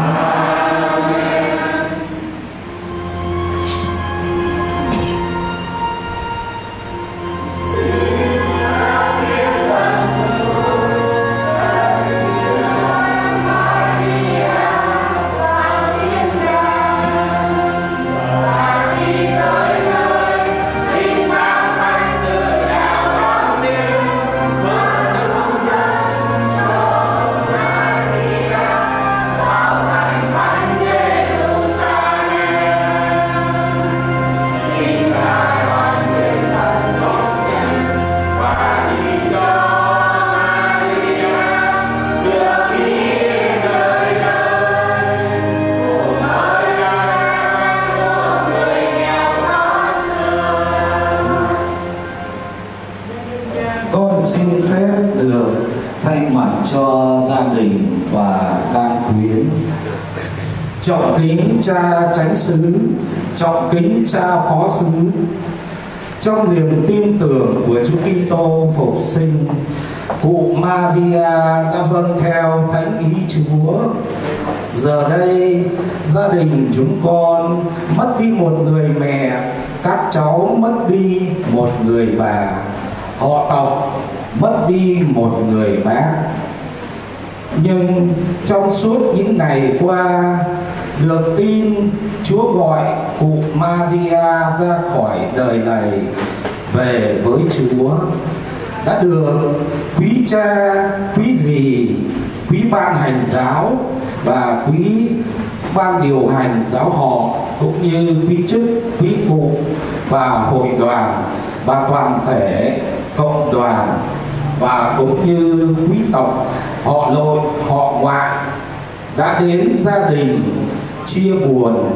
Trọng kính cha chánh xứ, trọng kính cha phó xứ, trong niềm tin tưởng của Chúa Kitô phục sinh, cụ Maria đã vâng theo thánh ý Chúa. Giờ đây gia đình chúng con mất đi một người mẹ, các cháu mất đi một người bà, họ tộc mất đi một người bác. Nhưng trong suốt những ngày qua, được tin Chúa gọi cụ Maria ra khỏi đời này về với Chúa, đã được quý cha, quý dì, quý ban hành giáo và quý ban điều hành giáo họ, cũng như quý chức, quý cụ và hội đoàn và toàn thể cộng đoàn, và cũng như quý tộc, họ nội, họ ngoại đã đến gia đình chia buồn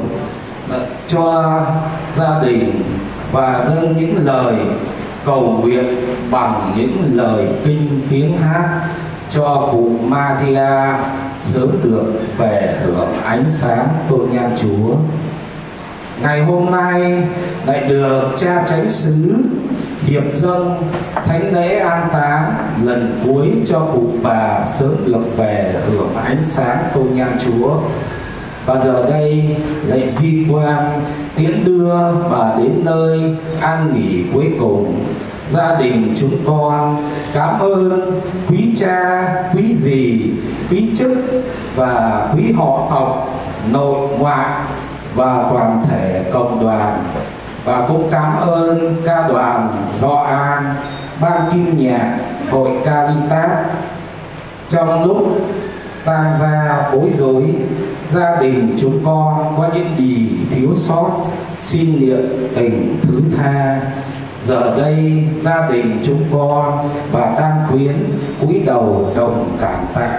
cho gia đình và dâng những lời cầu nguyện bằng những lời kinh tiếng hát cho cụ Maria sớm được về hưởng ánh sáng tôn nhan Chúa. Ngày hôm nay lại được cha chánh xứ hiệp dâng thánh lễ an táng lần cuối cho cụ bà sớm được về hưởng ánh sáng tôn nhang Chúa. Và giờ đây lạy di quan tiễn đưa bà đến nơi an nghỉ cuối cùng. Gia đình chúng con cảm ơn quý cha, quý dì, quý chức và quý họ tộc, nội ngoại và toàn thể cộng đoàn. Và cũng cảm ơn ca đoàn Gio An, ban kim nhạc, hội Caritas. Trong lúc tang gia bối rối, gia đình chúng con có những gì thiếu sót xin niệm tình thứ tha. Giờ đây gia đình chúng con và tang quyến cúi đầu đồng cảm tạ.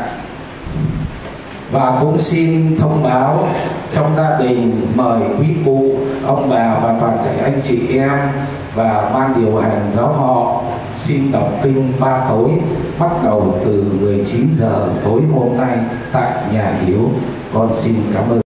Và cũng xin thông báo trong gia đình mời quý cụ, ông bà và toàn thể anh chị em và ban điều hành giáo họ xin đọc kinh ba tối bắt đầu từ mười chín giờ tối hôm nay tại nhà Hiếu. Con xin cảm ơn.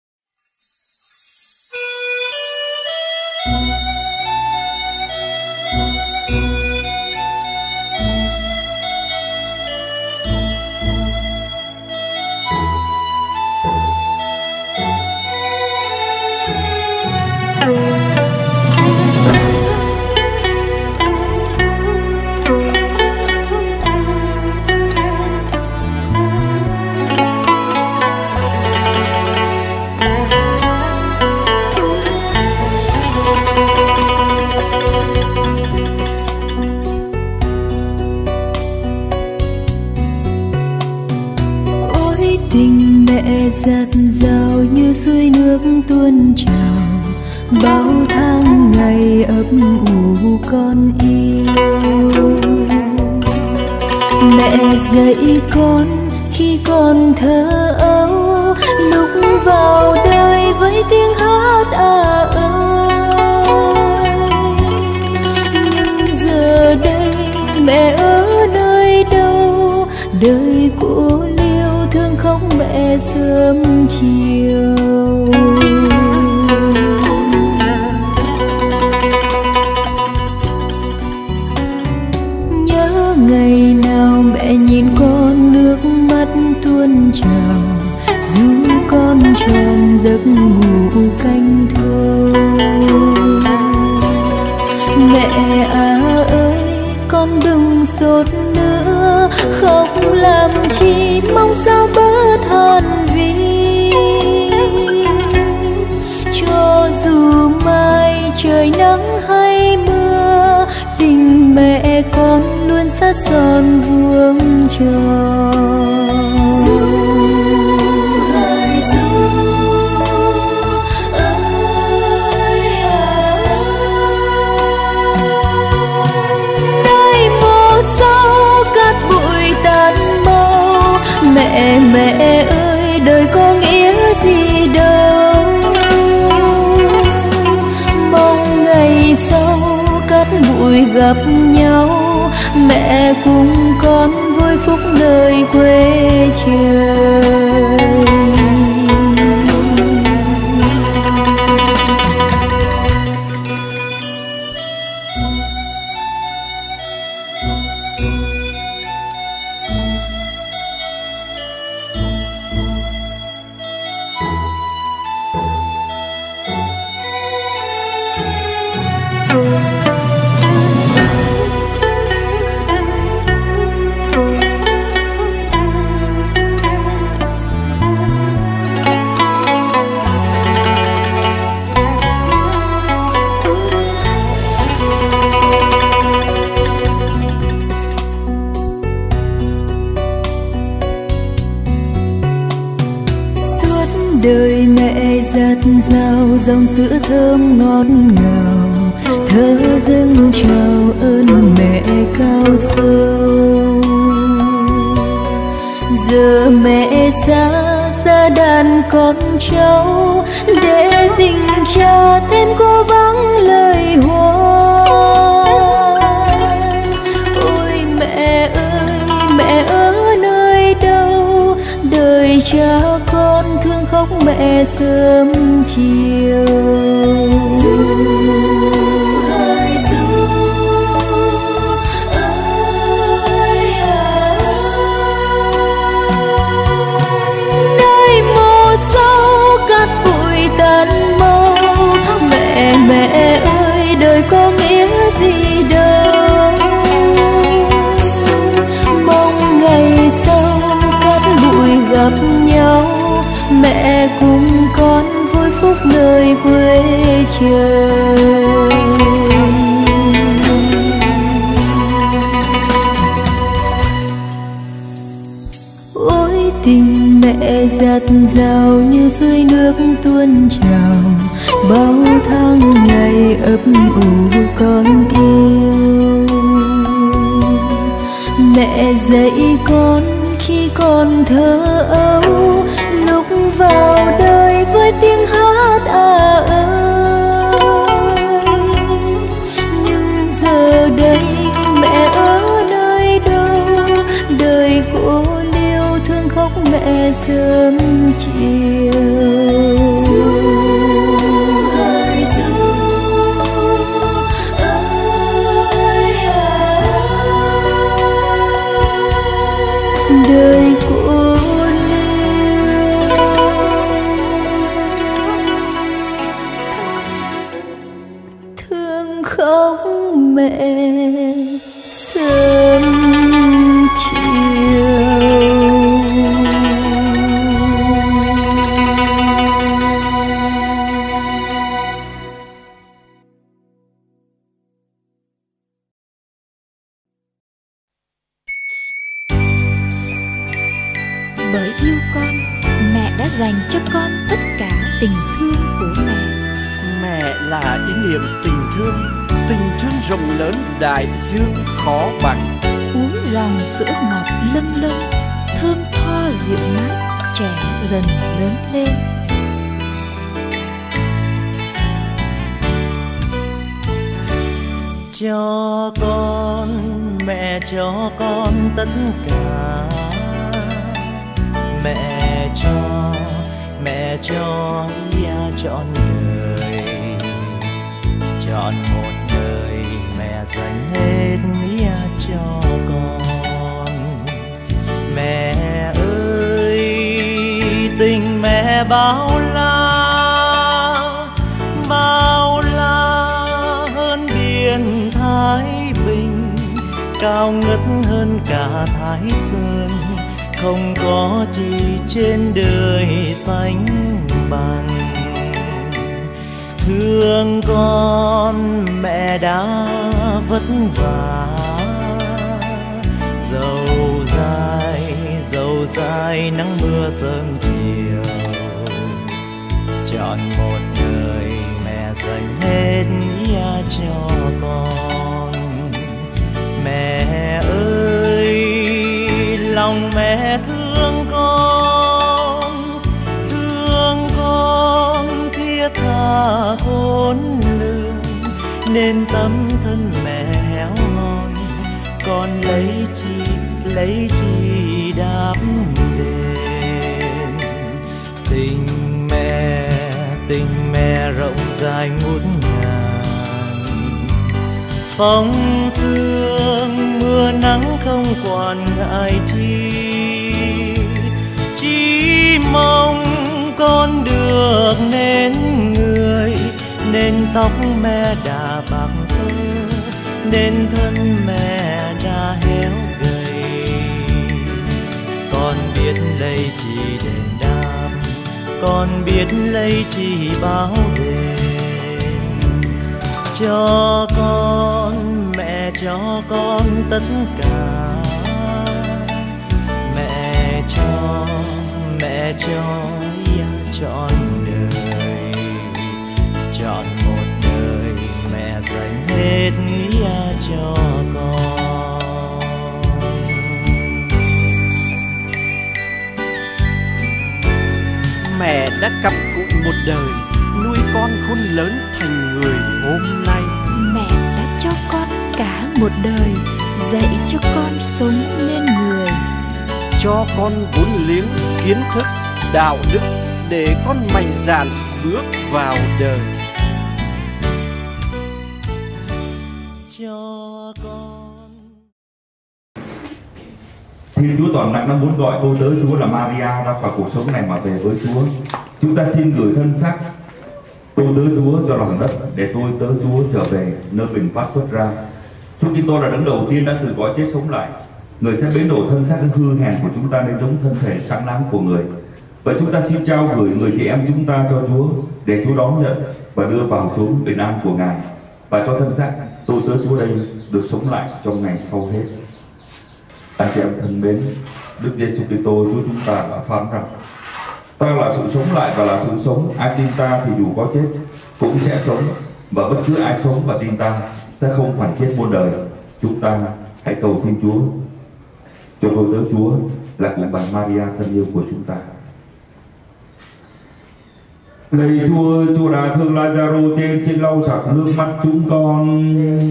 Tình mẹ dạt dào như suối nước tuôn trào, bao tháng ngày ấp ủ con yêu. Mẹ dạy con khi con thơ ấu, lúc vào đời với tiếng hát à ơi. Nhưng giờ đây mẹ ở nơi đâu, đời của thương không mẹ sớm chiều. Nhớ ngày nào mẹ nhìn con nước mắt tuôn trào, dù con tròn giấc ngủ canh thơ. Mẹ à ơi con đừng sốt nữa, khóc làm chi mong sao bớt hàn vi. Cho dù mai trời nắng hay mưa, tình mẹ con luôn sát son vuông tròn. Mẹ mẹ ơi đời có nghĩa gì đâu, mong ngày sau cát bụi gặp nhau, mẹ cùng con vui phúc nơi quê trời. Đời mẹ dạt dào dòng sữa thơm ngọt ngào, thơ dâng trào ơn mẹ cao sâu. Giờ mẹ xa xa đàn con cháu, để tình cha thêm cố vắng lời hoan. Ôi mẹ ơi mẹ ở nơi đâu, đời cha con thương khóc mẹ sớm chiều. Ru ơi ru, mẹ ơi đời có nghĩa gì đâu. Mong ngày sau cát bụi gặp nhau, mẹ cùng con vui phúc nơi quê trời. Ôi tình mẹ dạt dào như dưới nước tuôn trào, bao tháng ngày ấp ủ con yêu. Mẹ dạy con khi con thơ ấu, lúc vào đời với tiếng hát à ơi. Nhưng giờ đây mẹ ở nơi đâu, đời cô liêu thương khóc mẹ sớm chiều. Đời cô liêu thương khóc mẹ sớm chiều. Bởi yêu con, mẹ đã dành cho con tất cả tình thương của mẹ. Mẹ là ý niệm tình thương, tình thương rộng lớn đại dương khó bằng. Uống dòng sữa ngọt lâng lâng, thơm tho dịu mát, trẻ dần lớn lên. Cho con, mẹ cho con tất cả. Mẹ cho, mẹ cho ya trọn đời, trọn một đời mẹ dành hết ya cho con. Mẹ ơi tình mẹ bao la, bao la hơn biển Thái Bình, cao ngất hơn cả Thái Sơn. Không có chi trên đời sánh bằng. Thương con mẹ đã vất vả, dầu dài dầu dài nắng mưa sớm chiều. Chọn một đời mẹ dành hết ya cho con. Mẹ ơi lòng mẹ thương con, thương con thiết tha khôn lường, nên tâm thân mẹ héo hon. Con lấy chi lấy chi đáp đền. Tình mẹ tình mẹ rộng dài ngút ngàn, phong sương mưa nắng không quản ngại chi. Chỉ mong con được nên người, nên tóc mẹ đã bạc phơ, nên thân mẹ đã héo gầy. Con biết lấy chi đền đáp, con biết lấy chi báo đền. Cho con, mẹ cho con tất cả. Mẹ cho, mẹ cho ya trọn đời, trọn một đời mẹ dành hết ya cho con. Mẹ đã cặm cụi một đời, nuôi con khôn lớn thành người hôm nay. Mẹ đã cho con cả một đời, dạy cho con sống nên người. Cho con vốn liếng kiến thức đạo đức, để con mạnh dạn bước vào đời. Cho con. Thiên Chúa toàn năng đã muốn gọi cô tớ Chúa là Maria ra khỏi cuộc sống này mà về với Chúa. Chúng ta xin gửi thân xác Tôi tớ Chúa cho lòng đất để tôi tớ Chúa trở về nơi mình phát xuất ra. Chúa Kitô là đấng đầu tiên đã từ cõi chết sống lại. Người sẽ biến đổi thân xác hư hèn của chúng ta nên giống thân thể sáng láng của người. Vậy chúng ta xin trao gửi người chị em chúng ta cho Chúa để Chúa đón nhận và đưa vào chốn bình an của Ngài, và cho thân xác tôi tớ Chúa đây được sống lại trong ngày sau hết. Anh chị em thân mến, Đức Giêsu Kitô Chúa chúng ta đã phán rằng ta là sự sống lại và là sự sống. Ai tin ta thì dù có chết cũng sẽ sống, và bất cứ ai sống và tin ta sẽ không phải chết muôn đời. Chúng ta hãy cầu xin Chúa cho tôi tớ Chúa là cụ bà Maria thân yêu của chúng ta. Lạy Chúa, Chúa đã thương Lazaro trên, xin lau sạch nước mắt chúng con.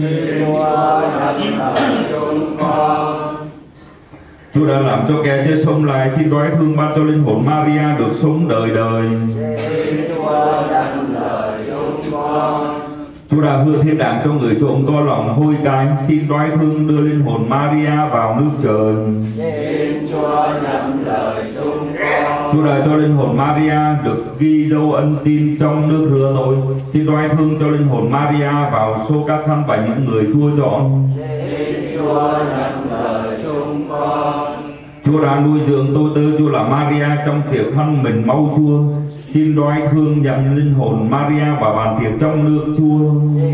Chúa đã làm cho kẻ chết sống lại, xin đoái thương ban cho linh hồn Maria được sống đời đời. Chúa đã hứa thiên đàng cho người trộm có lòng hôi cánh, xin đoái thương đưa linh hồn Maria vào nước trời. Chúa đã cho linh hồn Maria được ghi dấu ân tin trong nước rửa tội, xin đoái thương cho linh hồn Maria vào số các thăm và những người Chúa chọn. Chúa đã nuôi dưỡng tôi tớ Chúa là Maria trong tiệc khăn mình máu Chúa, xin đoái thương nhận linh hồn Maria vào bàn tiệc trong nước Chúa.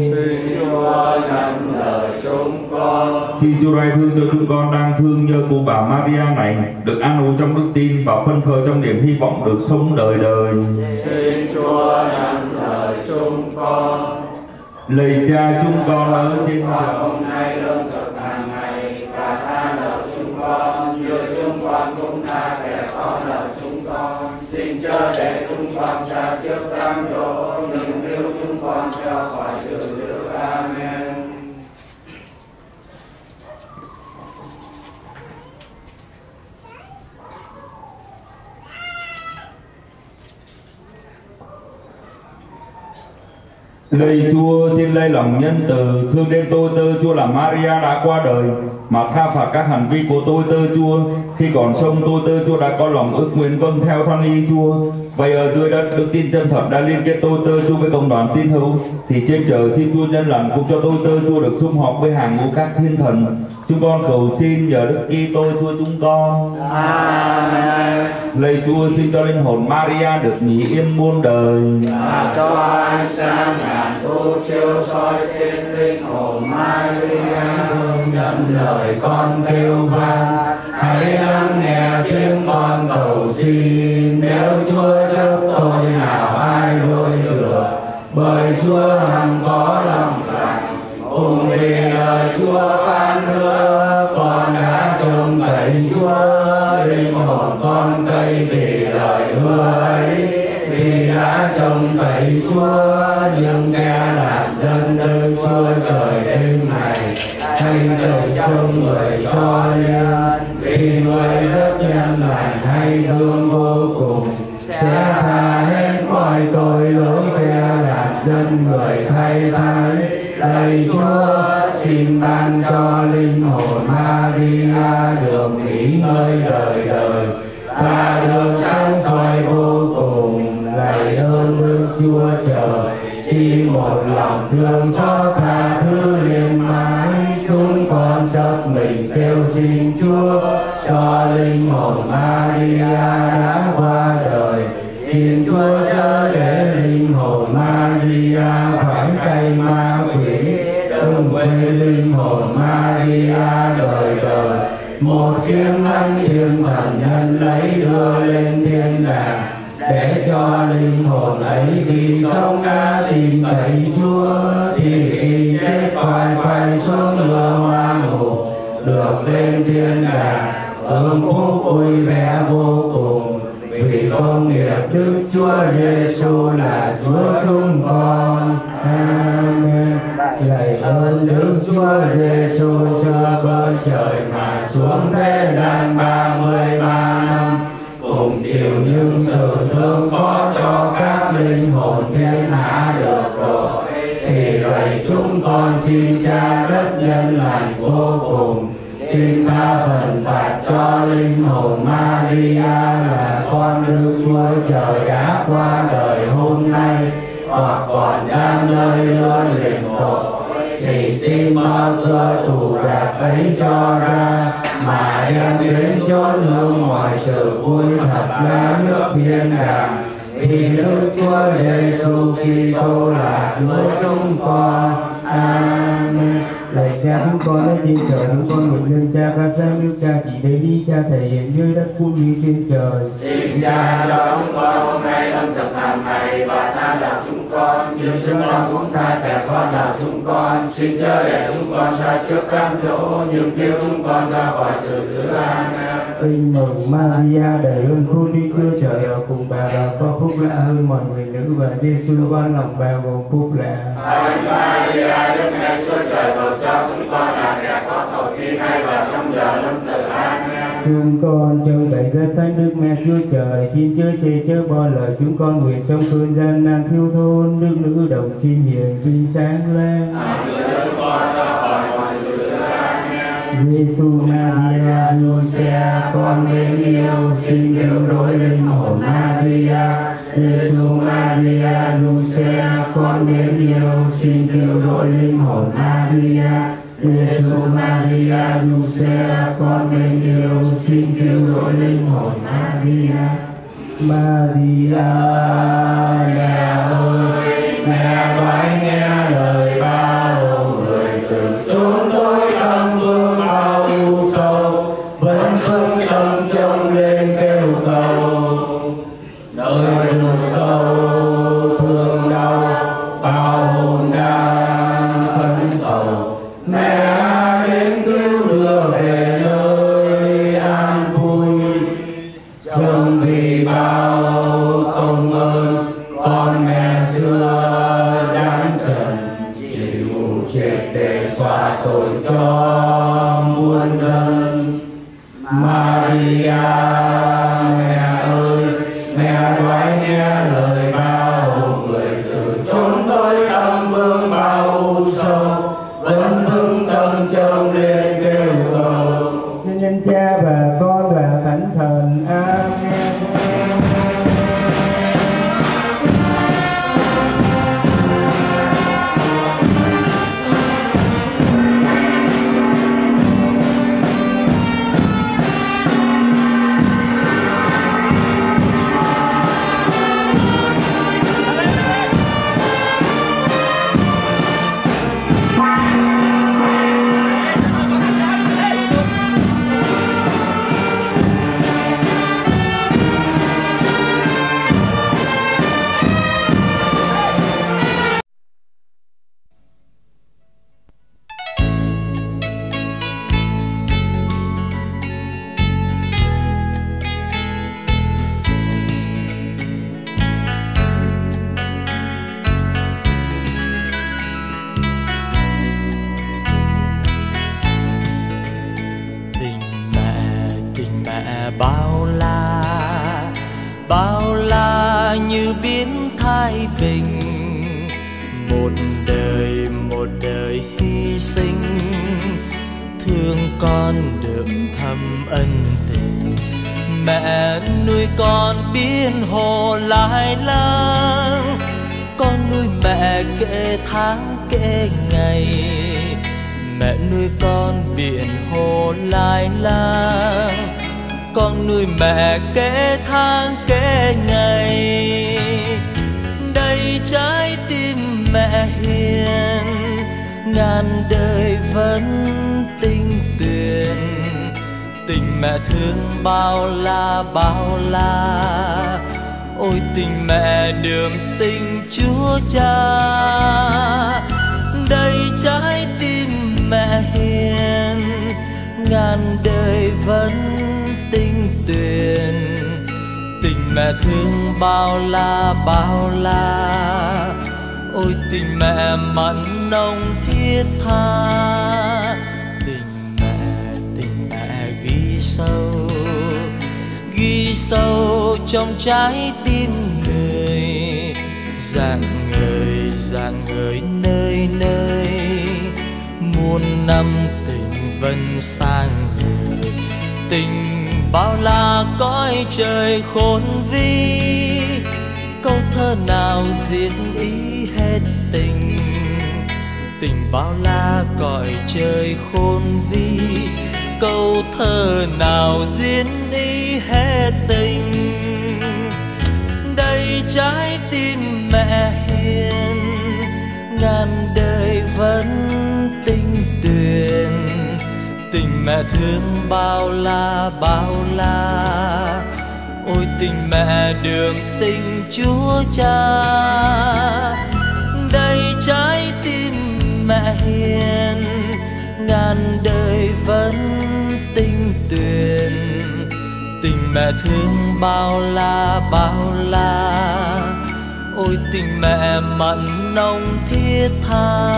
Xin Chúa đoái thương cho chúng con đang thương nhớ cụ bà Maria này được an ủi trong đức tin và phân khởi trong niềm hy vọng được sống đời đời. Xin Chúa nắm lời chúng con. Lạy Cha chúng con ở trên trời, hôm nay lương thực hàng ngày và tha nợ chúng con như chúng con cũng tha kẻ có nợ chúng con. Xin chớ để chúng con xa trước cám dỗ, nhưng cứu chúng con cho khỏi sự dữ. Amen. Lạy Chúa, xin lấy lòng nhân từ thương đến tôi tớ Chúa là Maria đã qua đời, mà tha phạt các hành vi của tôi tớ Chúa. Khi còn sống tôi tớ Chúa đã có lòng ước nguyện vâng theo thánh ý Chúa. Vậy ở dưới đất đức tin chân thật đã liên kết tôi tớ Chúa với cộng đoàn tín hữu, thì trên trời xin Chúa nhân lành cũng cho tôi tớ Chúa được sum họp với hàng ngũ các thiên thần. Chúng con cầu xin nhờ Đức Kitô Chúa chúng con. Amen. Lạy Chúa, xin cho linh hồn Maria được nghỉ yên muôn đời, và cho ánh sáng ngàn thu chiếu soi trên linh hồn Maria. Nhận lời con kêu van, hãy lắng nghe tiếng con cầu xin. Nếu Chúa giúp tôi nào ai dối được, bởi Chúa hằng có lòng lành. Cùng vì lời Chúa ban hứa, con đã trông cậy Chúa. Linh hồn con cậy vì lời hứa ấy, vì đã trông cậy Chúa. Nhưng kẻ làm dân Đức Chúa trời đêm này, hay dầu trông người cho liên. Vì người rất nhân lành hay thương vô cùng, sẽ tha hết mọi tội lỗi kẻ làm dân người thay thay. Lạy Chúa, xin ban cho linh hồn Maria được nghỉ ngơi đời đời và được sáng soi vô cùng. Lạy ơn Đức Chúa Trời, xin một lòng thương xót tha thứ liền mãi. Chúng con dốc mình kêu xin Chúa cho linh hồn Maria đã qua đời. Xin Chúa chớ để linh hồn Maria phải cay ma quỷ. Đừng quên linh hồn Maria đời đời. Một kiếm anh thiên thần nhân lấy đưa lên thiên đàng, để cho linh hồn ấy vì sống đã tìm thấy Chúa. Thì khi chết quay quay xuống lửa hoang ngục, được lên thiên đàng hưởng phúc vui vẻ vô cùng. Vì công nghiệp Đức Chúa Giêsu là Chúa chúng con. Amen. Lạy ơn Đức Chúa Giêsu xưa vỡ trời mà xuống thế gian ba mươi ba năm, cùng chịu những sự thương khó cho các linh hồn thiên hạ được độ. Thì lạy chúng con xin Cha rất nhân lành vô cùng, xin tha phần phạt cho linh hồn Maria là con Đức Chúa Trời đã qua đời hôm nay, hoặc còn đang nơi luôn liền tội, thì xin bao thừa thủ rạc ấy cho ra, mà đem đến chốn hương ngoài sự vui thật là nước thiên đàng. Vì Đức Chúa Giêsu Kitô là Chúa chúng con. Amen. Lạy Cha, chúng con đã tin trời, chúng con nguyện lên Cha ca sáng nước Cha chỉ để đi Cha thể hiện dưới đất cũng như trên trời. Xin Cha cho chúng con hôm nay ân thực hàng ngày, và tha đạo chúng con như chúng con cũng tha kẻ con đạo chúng con. Xin chớ để chúng con sai trước cám dỗ, nhưng cứu chúng con ra khỏi sự dữ. Amen. Tin mừng Maria, đầy ơn phúc, Đức Chúa Trời ở cùng bà, bà có phúc lạ hơn mọi người nữ, và Giêsu con lòng bà gồm phúc lạ. Thánh Maria, Đức Mẹ Chúa Trời, cầu cho chúng con là kẻ có tội khi nay và trong giờ lâm tử. Amen. Chúng con trong bảy rất thánh Đức Mẹ Chúa Trời, xin chớ chê chớ bỏ lời chúng con nguyện trong cơn gian nan thiếu thốn, đức nữ đồng trinh hiền vinh sáng lên. Giêsu Maria, Giuse, con mến yêu, xin cứu rỗi linh hồn Maria. Giêsu Maria, Giuse, con mến yêu, xin cứu rỗi linh hồn Maria. Giêsu Maria, Giuse, con mến yêu, xin cứu rỗi linh hồn Maria. Maria, mẹ ơi, mẹ phải nghe lời bao người từ chốn tối tăm vương bao u sâu, vẫn phương tâm trông lên kêu cầu. Nơi vực sâu thương đau, bao hồn đang phấn khẩu, mẹ đến cứu đưa về nơi an vui. Trông vì bao công ơn, con mẹ xưa đáng trần, chịu chết để xóa tội cho muôn dân. Maria, mẹ ơi, mẹ đoái nghe lời bao người từ chốn tối tăm vương bao u sâu, vẫn vững tâm trông lên kêu cầu. Nhân Cha và Con và Thánh Thần. Amen. Bao la, bao la như biển Thái Bình, một đời một đời hy sinh, thương con được thâm ân tình. Mẹ nuôi con biến hồ Lai Lang, con nuôi mẹ kể tháng kể ngày. Mẹ nuôi con biển hồ Lai Lang, con nuôi mẹ kể tháng kể ngày. Đây trái tim mẹ hiền, ngàn đời vẫn tinh tuyền. Tình mẹ thương bao la bao la, ôi tình mẹ đượm tình Chúa Cha. Đây trái tim mẹ hiền, ngàn đời vẫn tinh tuyền. Tình mẹ thương bao la bao la, ôi tình mẹ mặn nồng thiết tha. Tình mẹ, tình mẹ ghi sâu, ghi sâu trong trái tim người. Rạng ngời, rạng ngời nơi nơi, muôn năm tình vẫn sang người. Tình bao la cõi trời khôn vi, câu thơ nào diễn ý hết tình. Tình bao la cõi trời khôn vi, câu thơ nào diễn ý hết tình. Đây trái tim mẹ hiền, ngàn đời vẫn tinh tuyền. Tình mẹ thương bao la bao la, ôi tình mẹ đường tình Chúa Cha. Đây trái tim mẹ hiền, ngàn đời vẫn tinh tuyền. Tình mẹ thương bao la bao la, ôi tình mẹ mặn nồng thiết tha.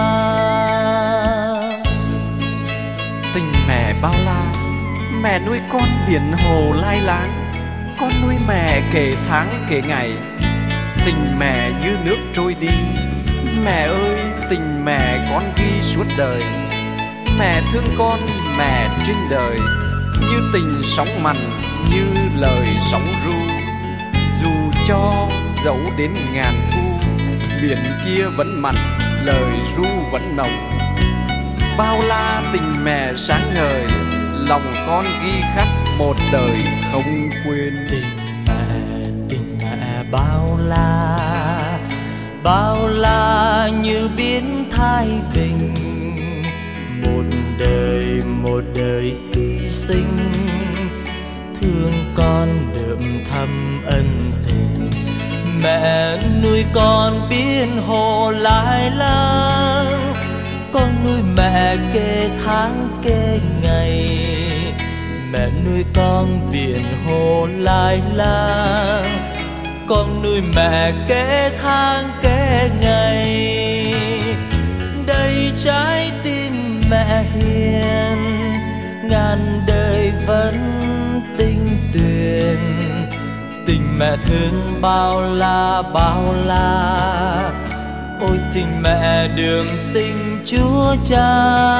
Tình mẹ bao la, mẹ nuôi con biển hồ lai láng, con nuôi mẹ kể tháng kể ngày. Tình mẹ như nước trôi đi, mẹ ơi tình mẹ con ghi suốt đời. Mẹ thương con, mẹ trên đời, như tình sóng mặn, như lời sóng ru. Dù cho dẫu đến ngàn thu, biển kia vẫn mặn, lời ru vẫn nồng. Bao la tình mẹ sáng ngời, lòng con ghi khắc một đời không quên. Tình mẹ, tình mẹ bao la, bao la như biển Thái Bình. Một đời, một đời hy sinh, thương con đượm thăm ân tình. Mẹ nuôi con biển hồ lai láng, con nuôi mẹ kê tháng kê ngày. Mẹ nuôi con biển hồ lai láng, con nuôi mẹ kê tháng kê ngày. Đây trái tim mẹ hiền, ngàn đời vẫn tinh tuyền. Tình mẹ thương bao la bao la, ôi tình mẹ đường tình Chúa Cha.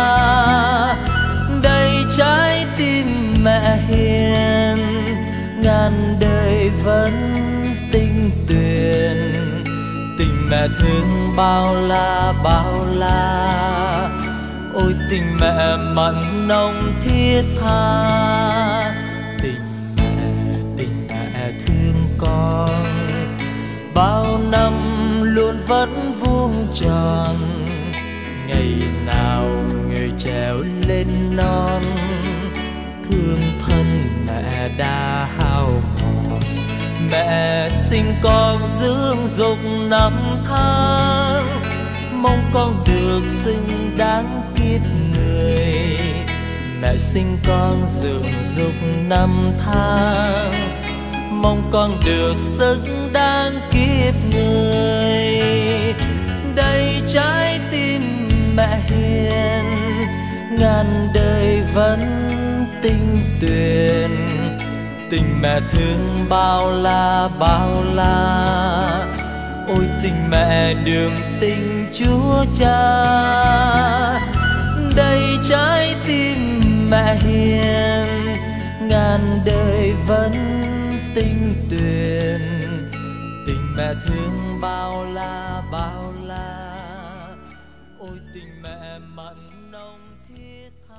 Đây trái tim mẹ hiền, ngàn đời vẫn tinh tuyền. Tình mẹ thương bao la bao la, ôi tình mẹ mặn nồng thiết tha. Tình mẹ, tình mẹ thương con, bao năm luôn vẫn vuông tròn. Ngày nào người trèo lên non, thương thân mẹ đã hao mòn. Mẹ sinh con dưỡng dục năm tháng, mong con được xứng đáng kiếp người. Mẹ sinh con dưỡng dục năm tháng, mong con được xứng đáng kiếp người. Đây trái tim mẹ hiền, ngàn đời vẫn tinh tuyền. Tình mẹ thương bao la bao la, ôi tình mẹ đường tình Chúa Cha. Đây trái tim mẹ hiền, ngàn đời vẫn tinh tuyền. Tình mẹ thương bao la bao la, ôi tình mẹ mặn nồng thiết tha.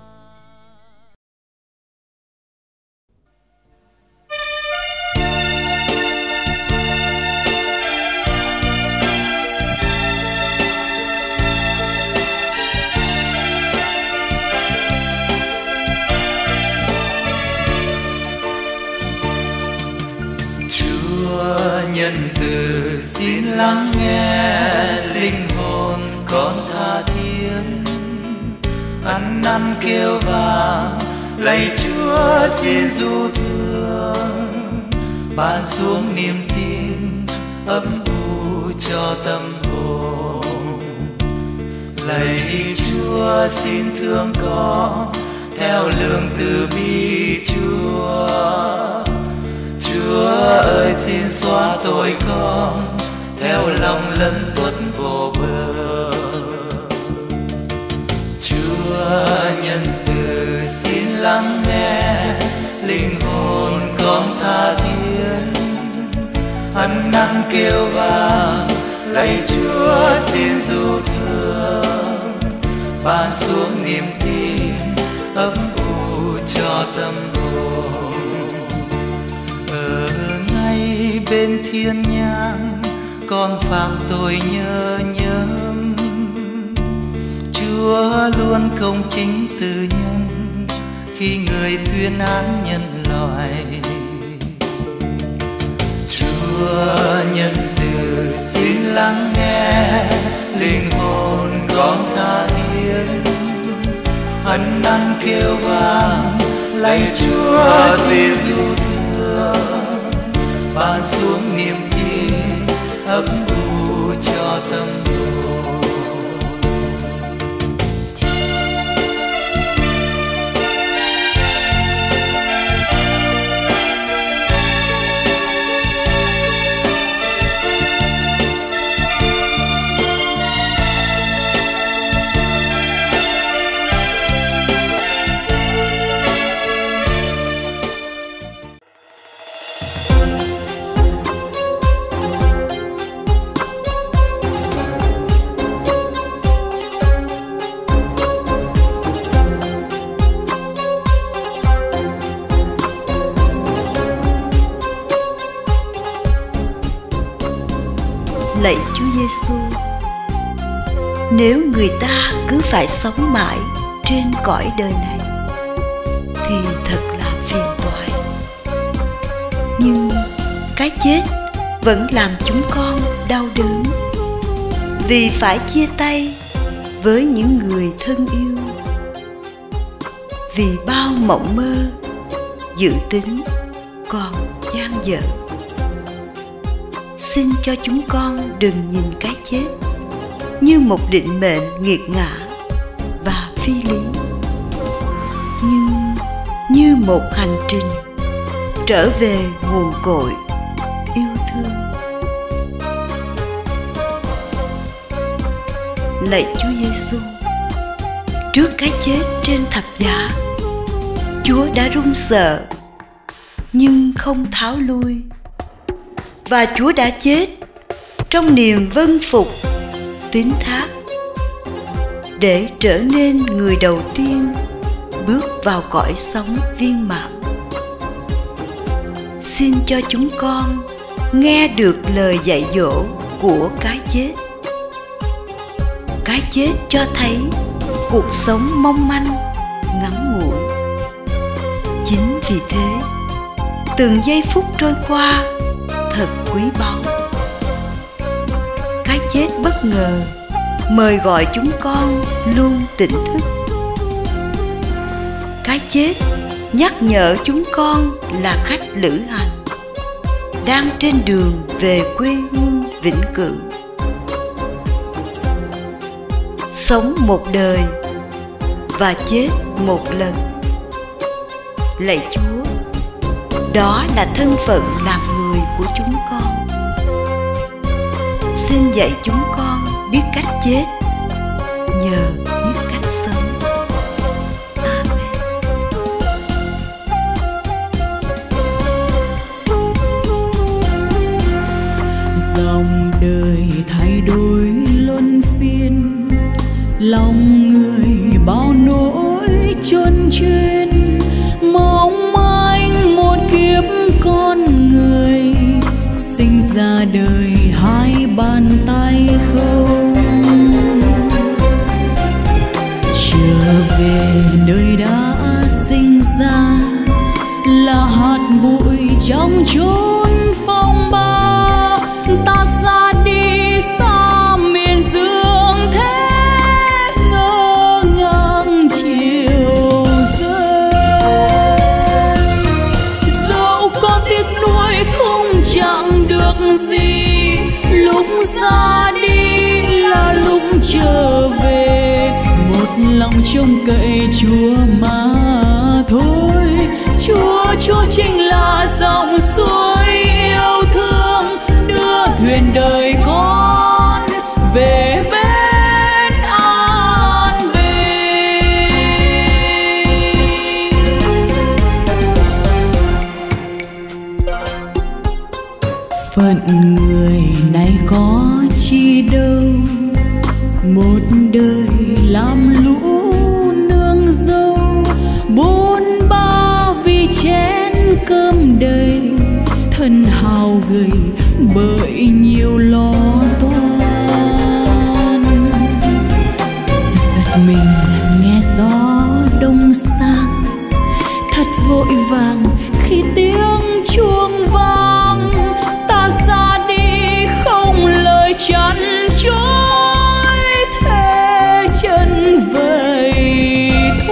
Nhân từ xin lắng nghe, linh hồn con tha thiết. Ăn năn kêu vang lạy Chúa xin du thương, ban xuống niềm tin ấm u cho tâm hồn. Lạy Chúa xin thương con theo lương từ bi Chúa. Chúa ơi xin xóa tội con theo lòng lân tuất vô bờ. Chúa nhân từ xin lắng nghe, linh hồn con tha thiết. Ăn năn kêu vang lạy Chúa xin du thương, ban xuống niềm tin ấp ủ cho tâm hồn. Ở ngay bên thiên nhang con phạm tội nhớ nhớm, Chúa luôn công chính từ nhân khi người tuyên án nhân loại. Chúa nhân từ xin lắng nghe linh hồn con tha thiết, ân năn kêu vang lạy Chúa xin du thương, ban xuống niềm tin ấp ủ cho tâm hồn. Lạy Chúa Giêsu, nếu người ta cứ phải sống mãi trên cõi đời này thì thật là phiền toái. Nhưng cái chết vẫn làm chúng con đau đớn, vì phải chia tay với những người thân yêu, vì bao mộng mơ dự tính còn dang dở. Xin cho chúng con đừng nhìn cái chết như một định mệnh nghiệt ngã và phi lý, nhưng như một hành trình trở về nguồn cội yêu thương. Lạy Chúa Giêsu, trước cái chết trên thập giá, Chúa đã run sợ nhưng không tháo lui, và Chúa đã chết trong niềm vâng phục tín thác để trở nên người đầu tiên bước vào cõi sống viên mãn. Xin cho chúng con nghe được lời dạy dỗ của cái chết. Cái chết cho thấy cuộc sống mong manh, ngắn ngủi. Chính vì thế, từng giây phút trôi qua thật quý báu. Cái chết bất ngờ mời gọi chúng con luôn tỉnh thức. Cái chết nhắc nhở chúng con là khách lữ hành đang trên đường về quê hương vĩnh cửu. Sống một đời và chết một lần. Lạy Chúa, đó là thân phận làm người của chúng con. Xin dạy chúng con biết cách chết nhờ biết cách sống. Amen. Dòng đời thay đổi luân phiên, lòng người bao nỗi chôn chuyên, mong manh một kiếp con người sinh ra đời hai bàn tay không. Trở về nơi đã sinh ra là hạt bụi trong chốn phong ba. Ta ra đi xa miền dương thế, ngơ ngàng chiều rơi. Dẫu có tiếc nuối không chẳng được gì, lúc ra đi là lúc trở về. Một lòng trông cậy Chúa mà thôi. Chúa, Chúa chính là dòng suối yêu thương, đưa thuyền đời con về bên an bình. phận người này có chi đâu, một đời làm lũ nương dâu, bốn ba vì chén cơm đầy, thân hào gầy bởi nhiều lo toan. Giật mình nghe gió đông sang, thật vội vàng khi tiếng chuông vang, ta ra đi không lời chăn chối, thế chân vầy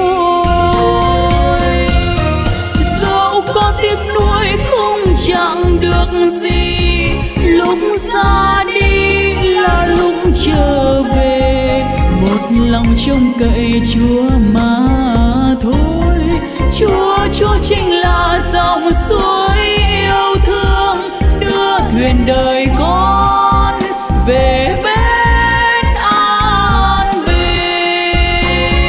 thôi. Dẫu có tiếc nuối không chẳng được gì, lúc ra đi là lúc trở về, một lòng trông cậy Chúa mà thôi. Chúa Chúa chính là dòng suối yêu thương, đưa thuyền đời con về bên an bình.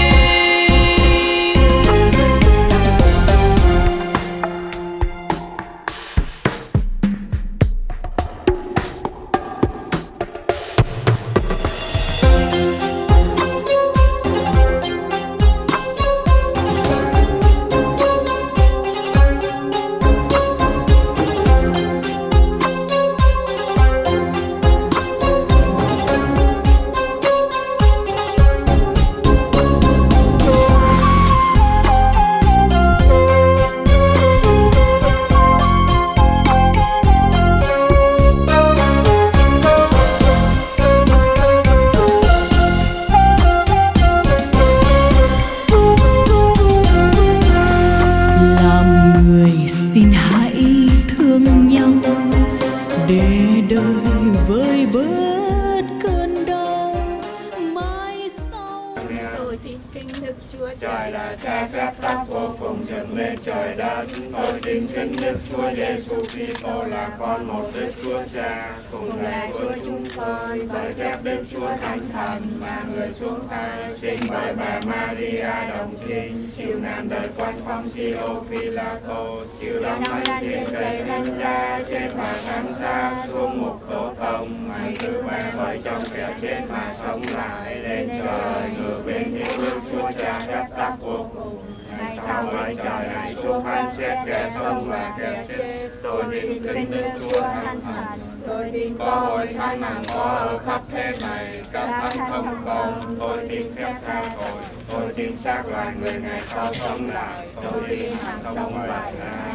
Chiều đông anh trên cây thanh ra, trên và khám xa xuống một tổ thông. Ngày thứ ba vợ chồng kẻ chết mà sống lại, lên trời ngửa bên những nước Chúa Cha gấp tắc vô cùng. Ngày sau ấy trời này xuống phán xét kẻ sống và kẻ chết. Tôi tin kính Đức Chúa Thánh Thần, tôi tin có hội thánh hằng có ở khắp thế này, các thánh không công. Tôi tin phép tha tội, tôi tin xác loài người ngày sau sống lại, tôi tin hằng sống vậy.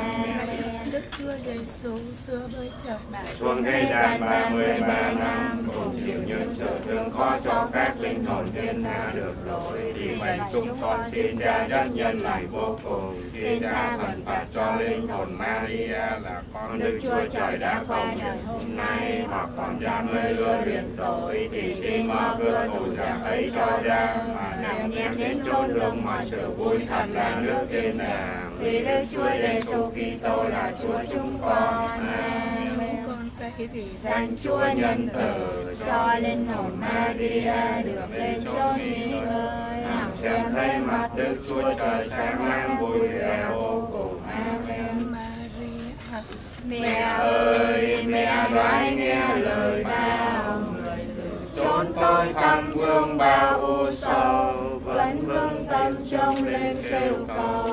Đức Chúa Giêsu xưa với chồng bạn xuống thế gian ba mươi ba năm, cùng chịu những sự thương khó cho các linh hồn thiên hạ được lỗi. Vì vậy chúng con xin Cha rất nhân lại vô cùng, xin Cha thần phạt cho linh hồn Maria là con Đức Chúa Trời đã không nhận hôm nay, hoặc còn gian mê lừa luyện tội, thì xin mở cửa tù giặc ấy cho ra, mà ném ném đến chốn lương mọi sự vui thật là nước thiên đàng. Vì Đức Chúa Giêsu Kitô là Chúa chúng con. Amen. Chúng con cậy vì danh Chúa nhân từ, cho linh hồn Maria được lên chốn nghỉ ngơi, hằng xem thấy mặt Đức Chúa Trời sáng láng vui vẻ vô cùng. Amen. Maria, mẹ ơi, mẹ đoái nghe lời bao người từ chốn tôi thăm vương bao u sầu, vẫn vững tâm trông lên kêu cầu.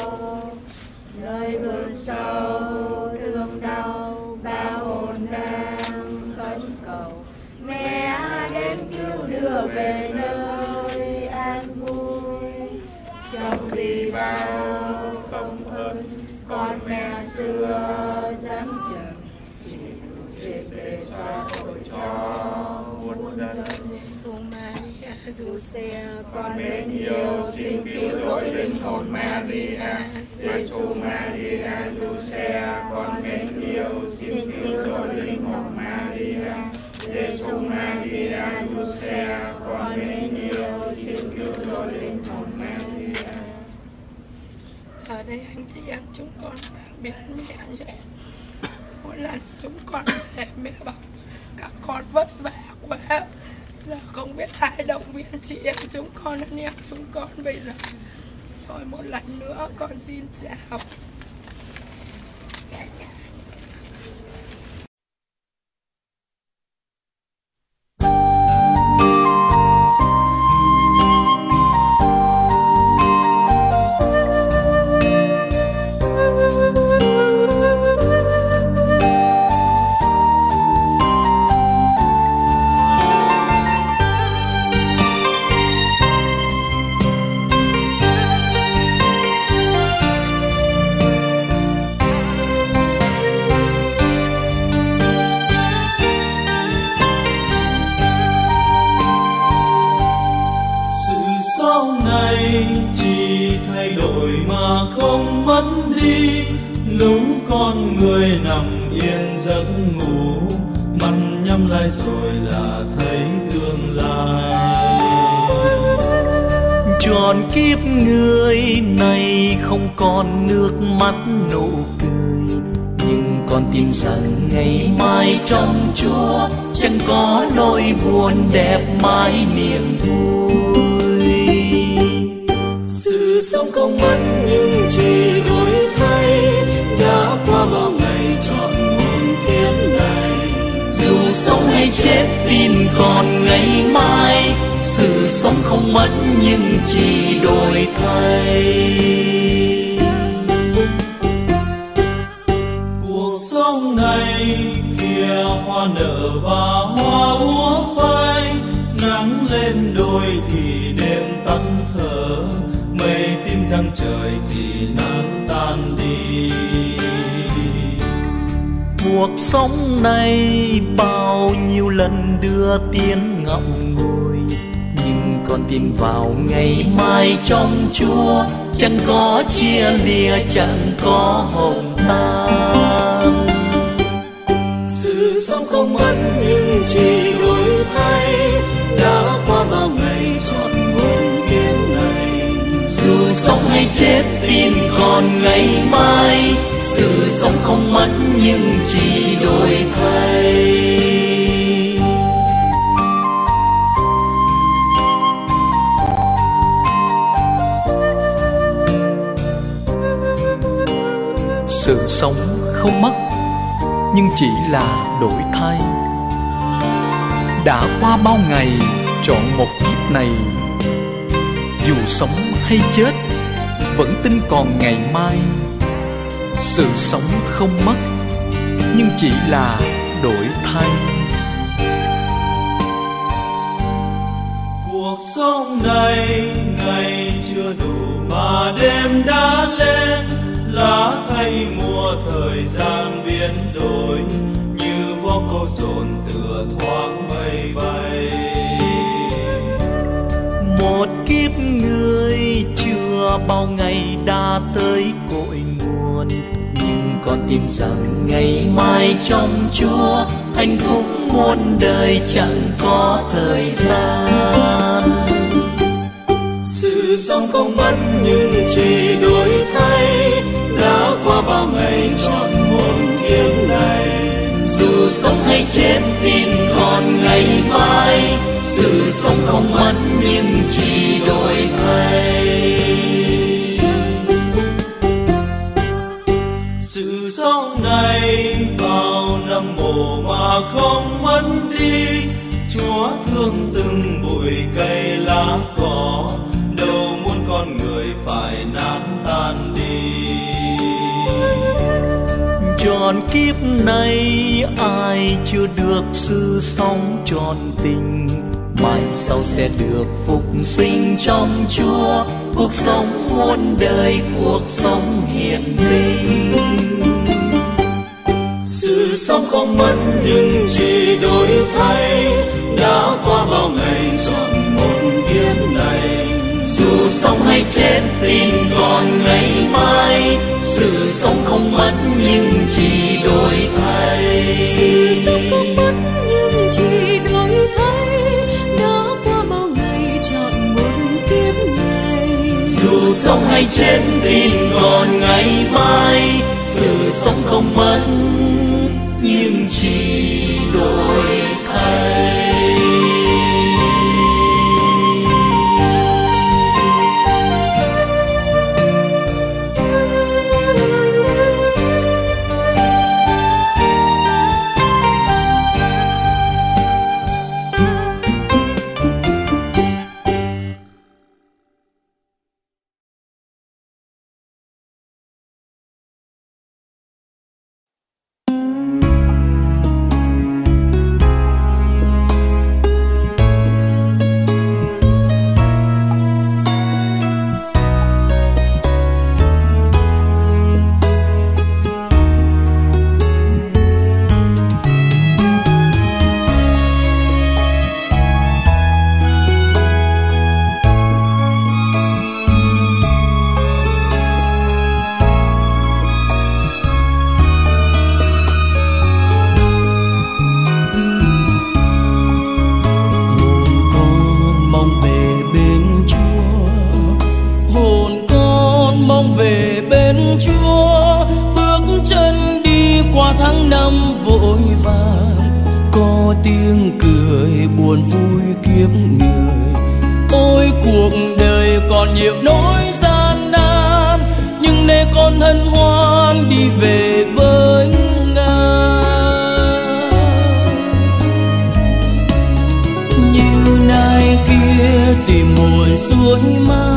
Nơi vực sâu thương đau bao hồn đang khấn cầu, mẹ đến cứu đưa về nơi an vui. Trong vì bao không hơn con mẹ xưa dáng trần, chỉ triệt để xóa tội cho muôn dân. Giêsu Maria dù xe con mến yêu, xin cứu rỗi linh hồn Maria. Giêsu Maria dù xe con mến yêu, xin cứu rỗi linh hồn Maria. Giêsu Maria dù xe con mến yêu, xin cứu rỗi linh hồn Maria. Ở đây anh chị em chúng con đang biết mẹ nhé. Mỗi lần chúng con về mẹ bảo các con vất vả quá, giờ không biết ai động viên chị em chúng con, anh em chúng con bây giờ. Rồi một lần nữa con xin chào. đi, lúc con người nằm yên giấc ngủ, mắt nhắm lại rồi là thấy tương lai. Tròn kiếp người này không còn nước mắt nụ cười, nhưng con tin rằng ngày mai trong Chúa chẳng có nỗi buồn, đẹp mãi niềm vui. Sự sống không mất nhưng chỉ đổi thay, đã qua bao ngày trọn một kiếp này. Dù sống hay chết tin còn ngày mai, sự sống không mất nhưng chỉ đổi thay. Cuộc sống này kia hoa nở và hoa úa phai, nắng lên đôi thì đêm tắt thở, mây tím răng trời thì nắng tan đi. Cuộc sống này bao nhiêu lần đưa tiếng ngậm ngùi, nhưng con tin vào ngày mai trong Chúa chẳng có chia lìa, chẳng có hồng tan. Sự sống không mất nhưng chỉ đổi thay, đã qua bao ngày trọn một kiếp này. Dù sống hay chết tin còn ngày mai, sự sống không mất nhưng chỉ đổi thay. Sự sống không mất nhưng chỉ là đổi thay. Đã qua bao ngày trọn một kiếp này, dù sống hay chết vẫn tin còn ngày mai. Sự sống không mất nhưng chỉ là đổi thay. Cuộc sống này ngày chưa đủ mà đêm đã lên, lá thay mùa thời gian biến đổi, như bó câu dồn tựa thoáng mây bay. Một kiếp người chưa bao ngày đã tới cội nguồn, nhưng con tin rằng ngày mai trong Chúa hạnh phúc muôn đời chẳng có thời gian. Sự sống không mất nhưng chỉ đổi thay, đã qua bao ngày trọn một kiếp này. Dù sống hay chết tin còn ngày mai, sự sống không mất nhưng chỉ đổi thay. Sự sống này vào năm mồ mà không mất đi, Chúa thương từng bụi cây lá cỏ, đâu muốn con người phải nát tan đi. Trọn kiếp này ai chưa được sự sống trọn tình, mai sau sẽ được phục sinh trong Chúa, cuộc sống muôn đời, cuộc sống hiền linh. Sự sống không mất nhưng chỉ đổi thay, đã qua bao ngày trọn một kiếp này. Dù sống hay chết tin còn ngày mai, sự sống không mất nhưng chỉ đổi thay. Sự sống không mất nhưng chỉ đổi thay, đã qua bao ngày trọn một kiếp này. Dù sống hay chết tin còn ngày mai, sự sống không mất nhưng chỉ đổi thay. vàng, có tiếng cười buồn vui kiếp người. Ôi cuộc đời còn nhiều nỗi gian nan, nhưng để con hân hoan đi về với Ngài. Như nay kia tìm nguồn suối mãi,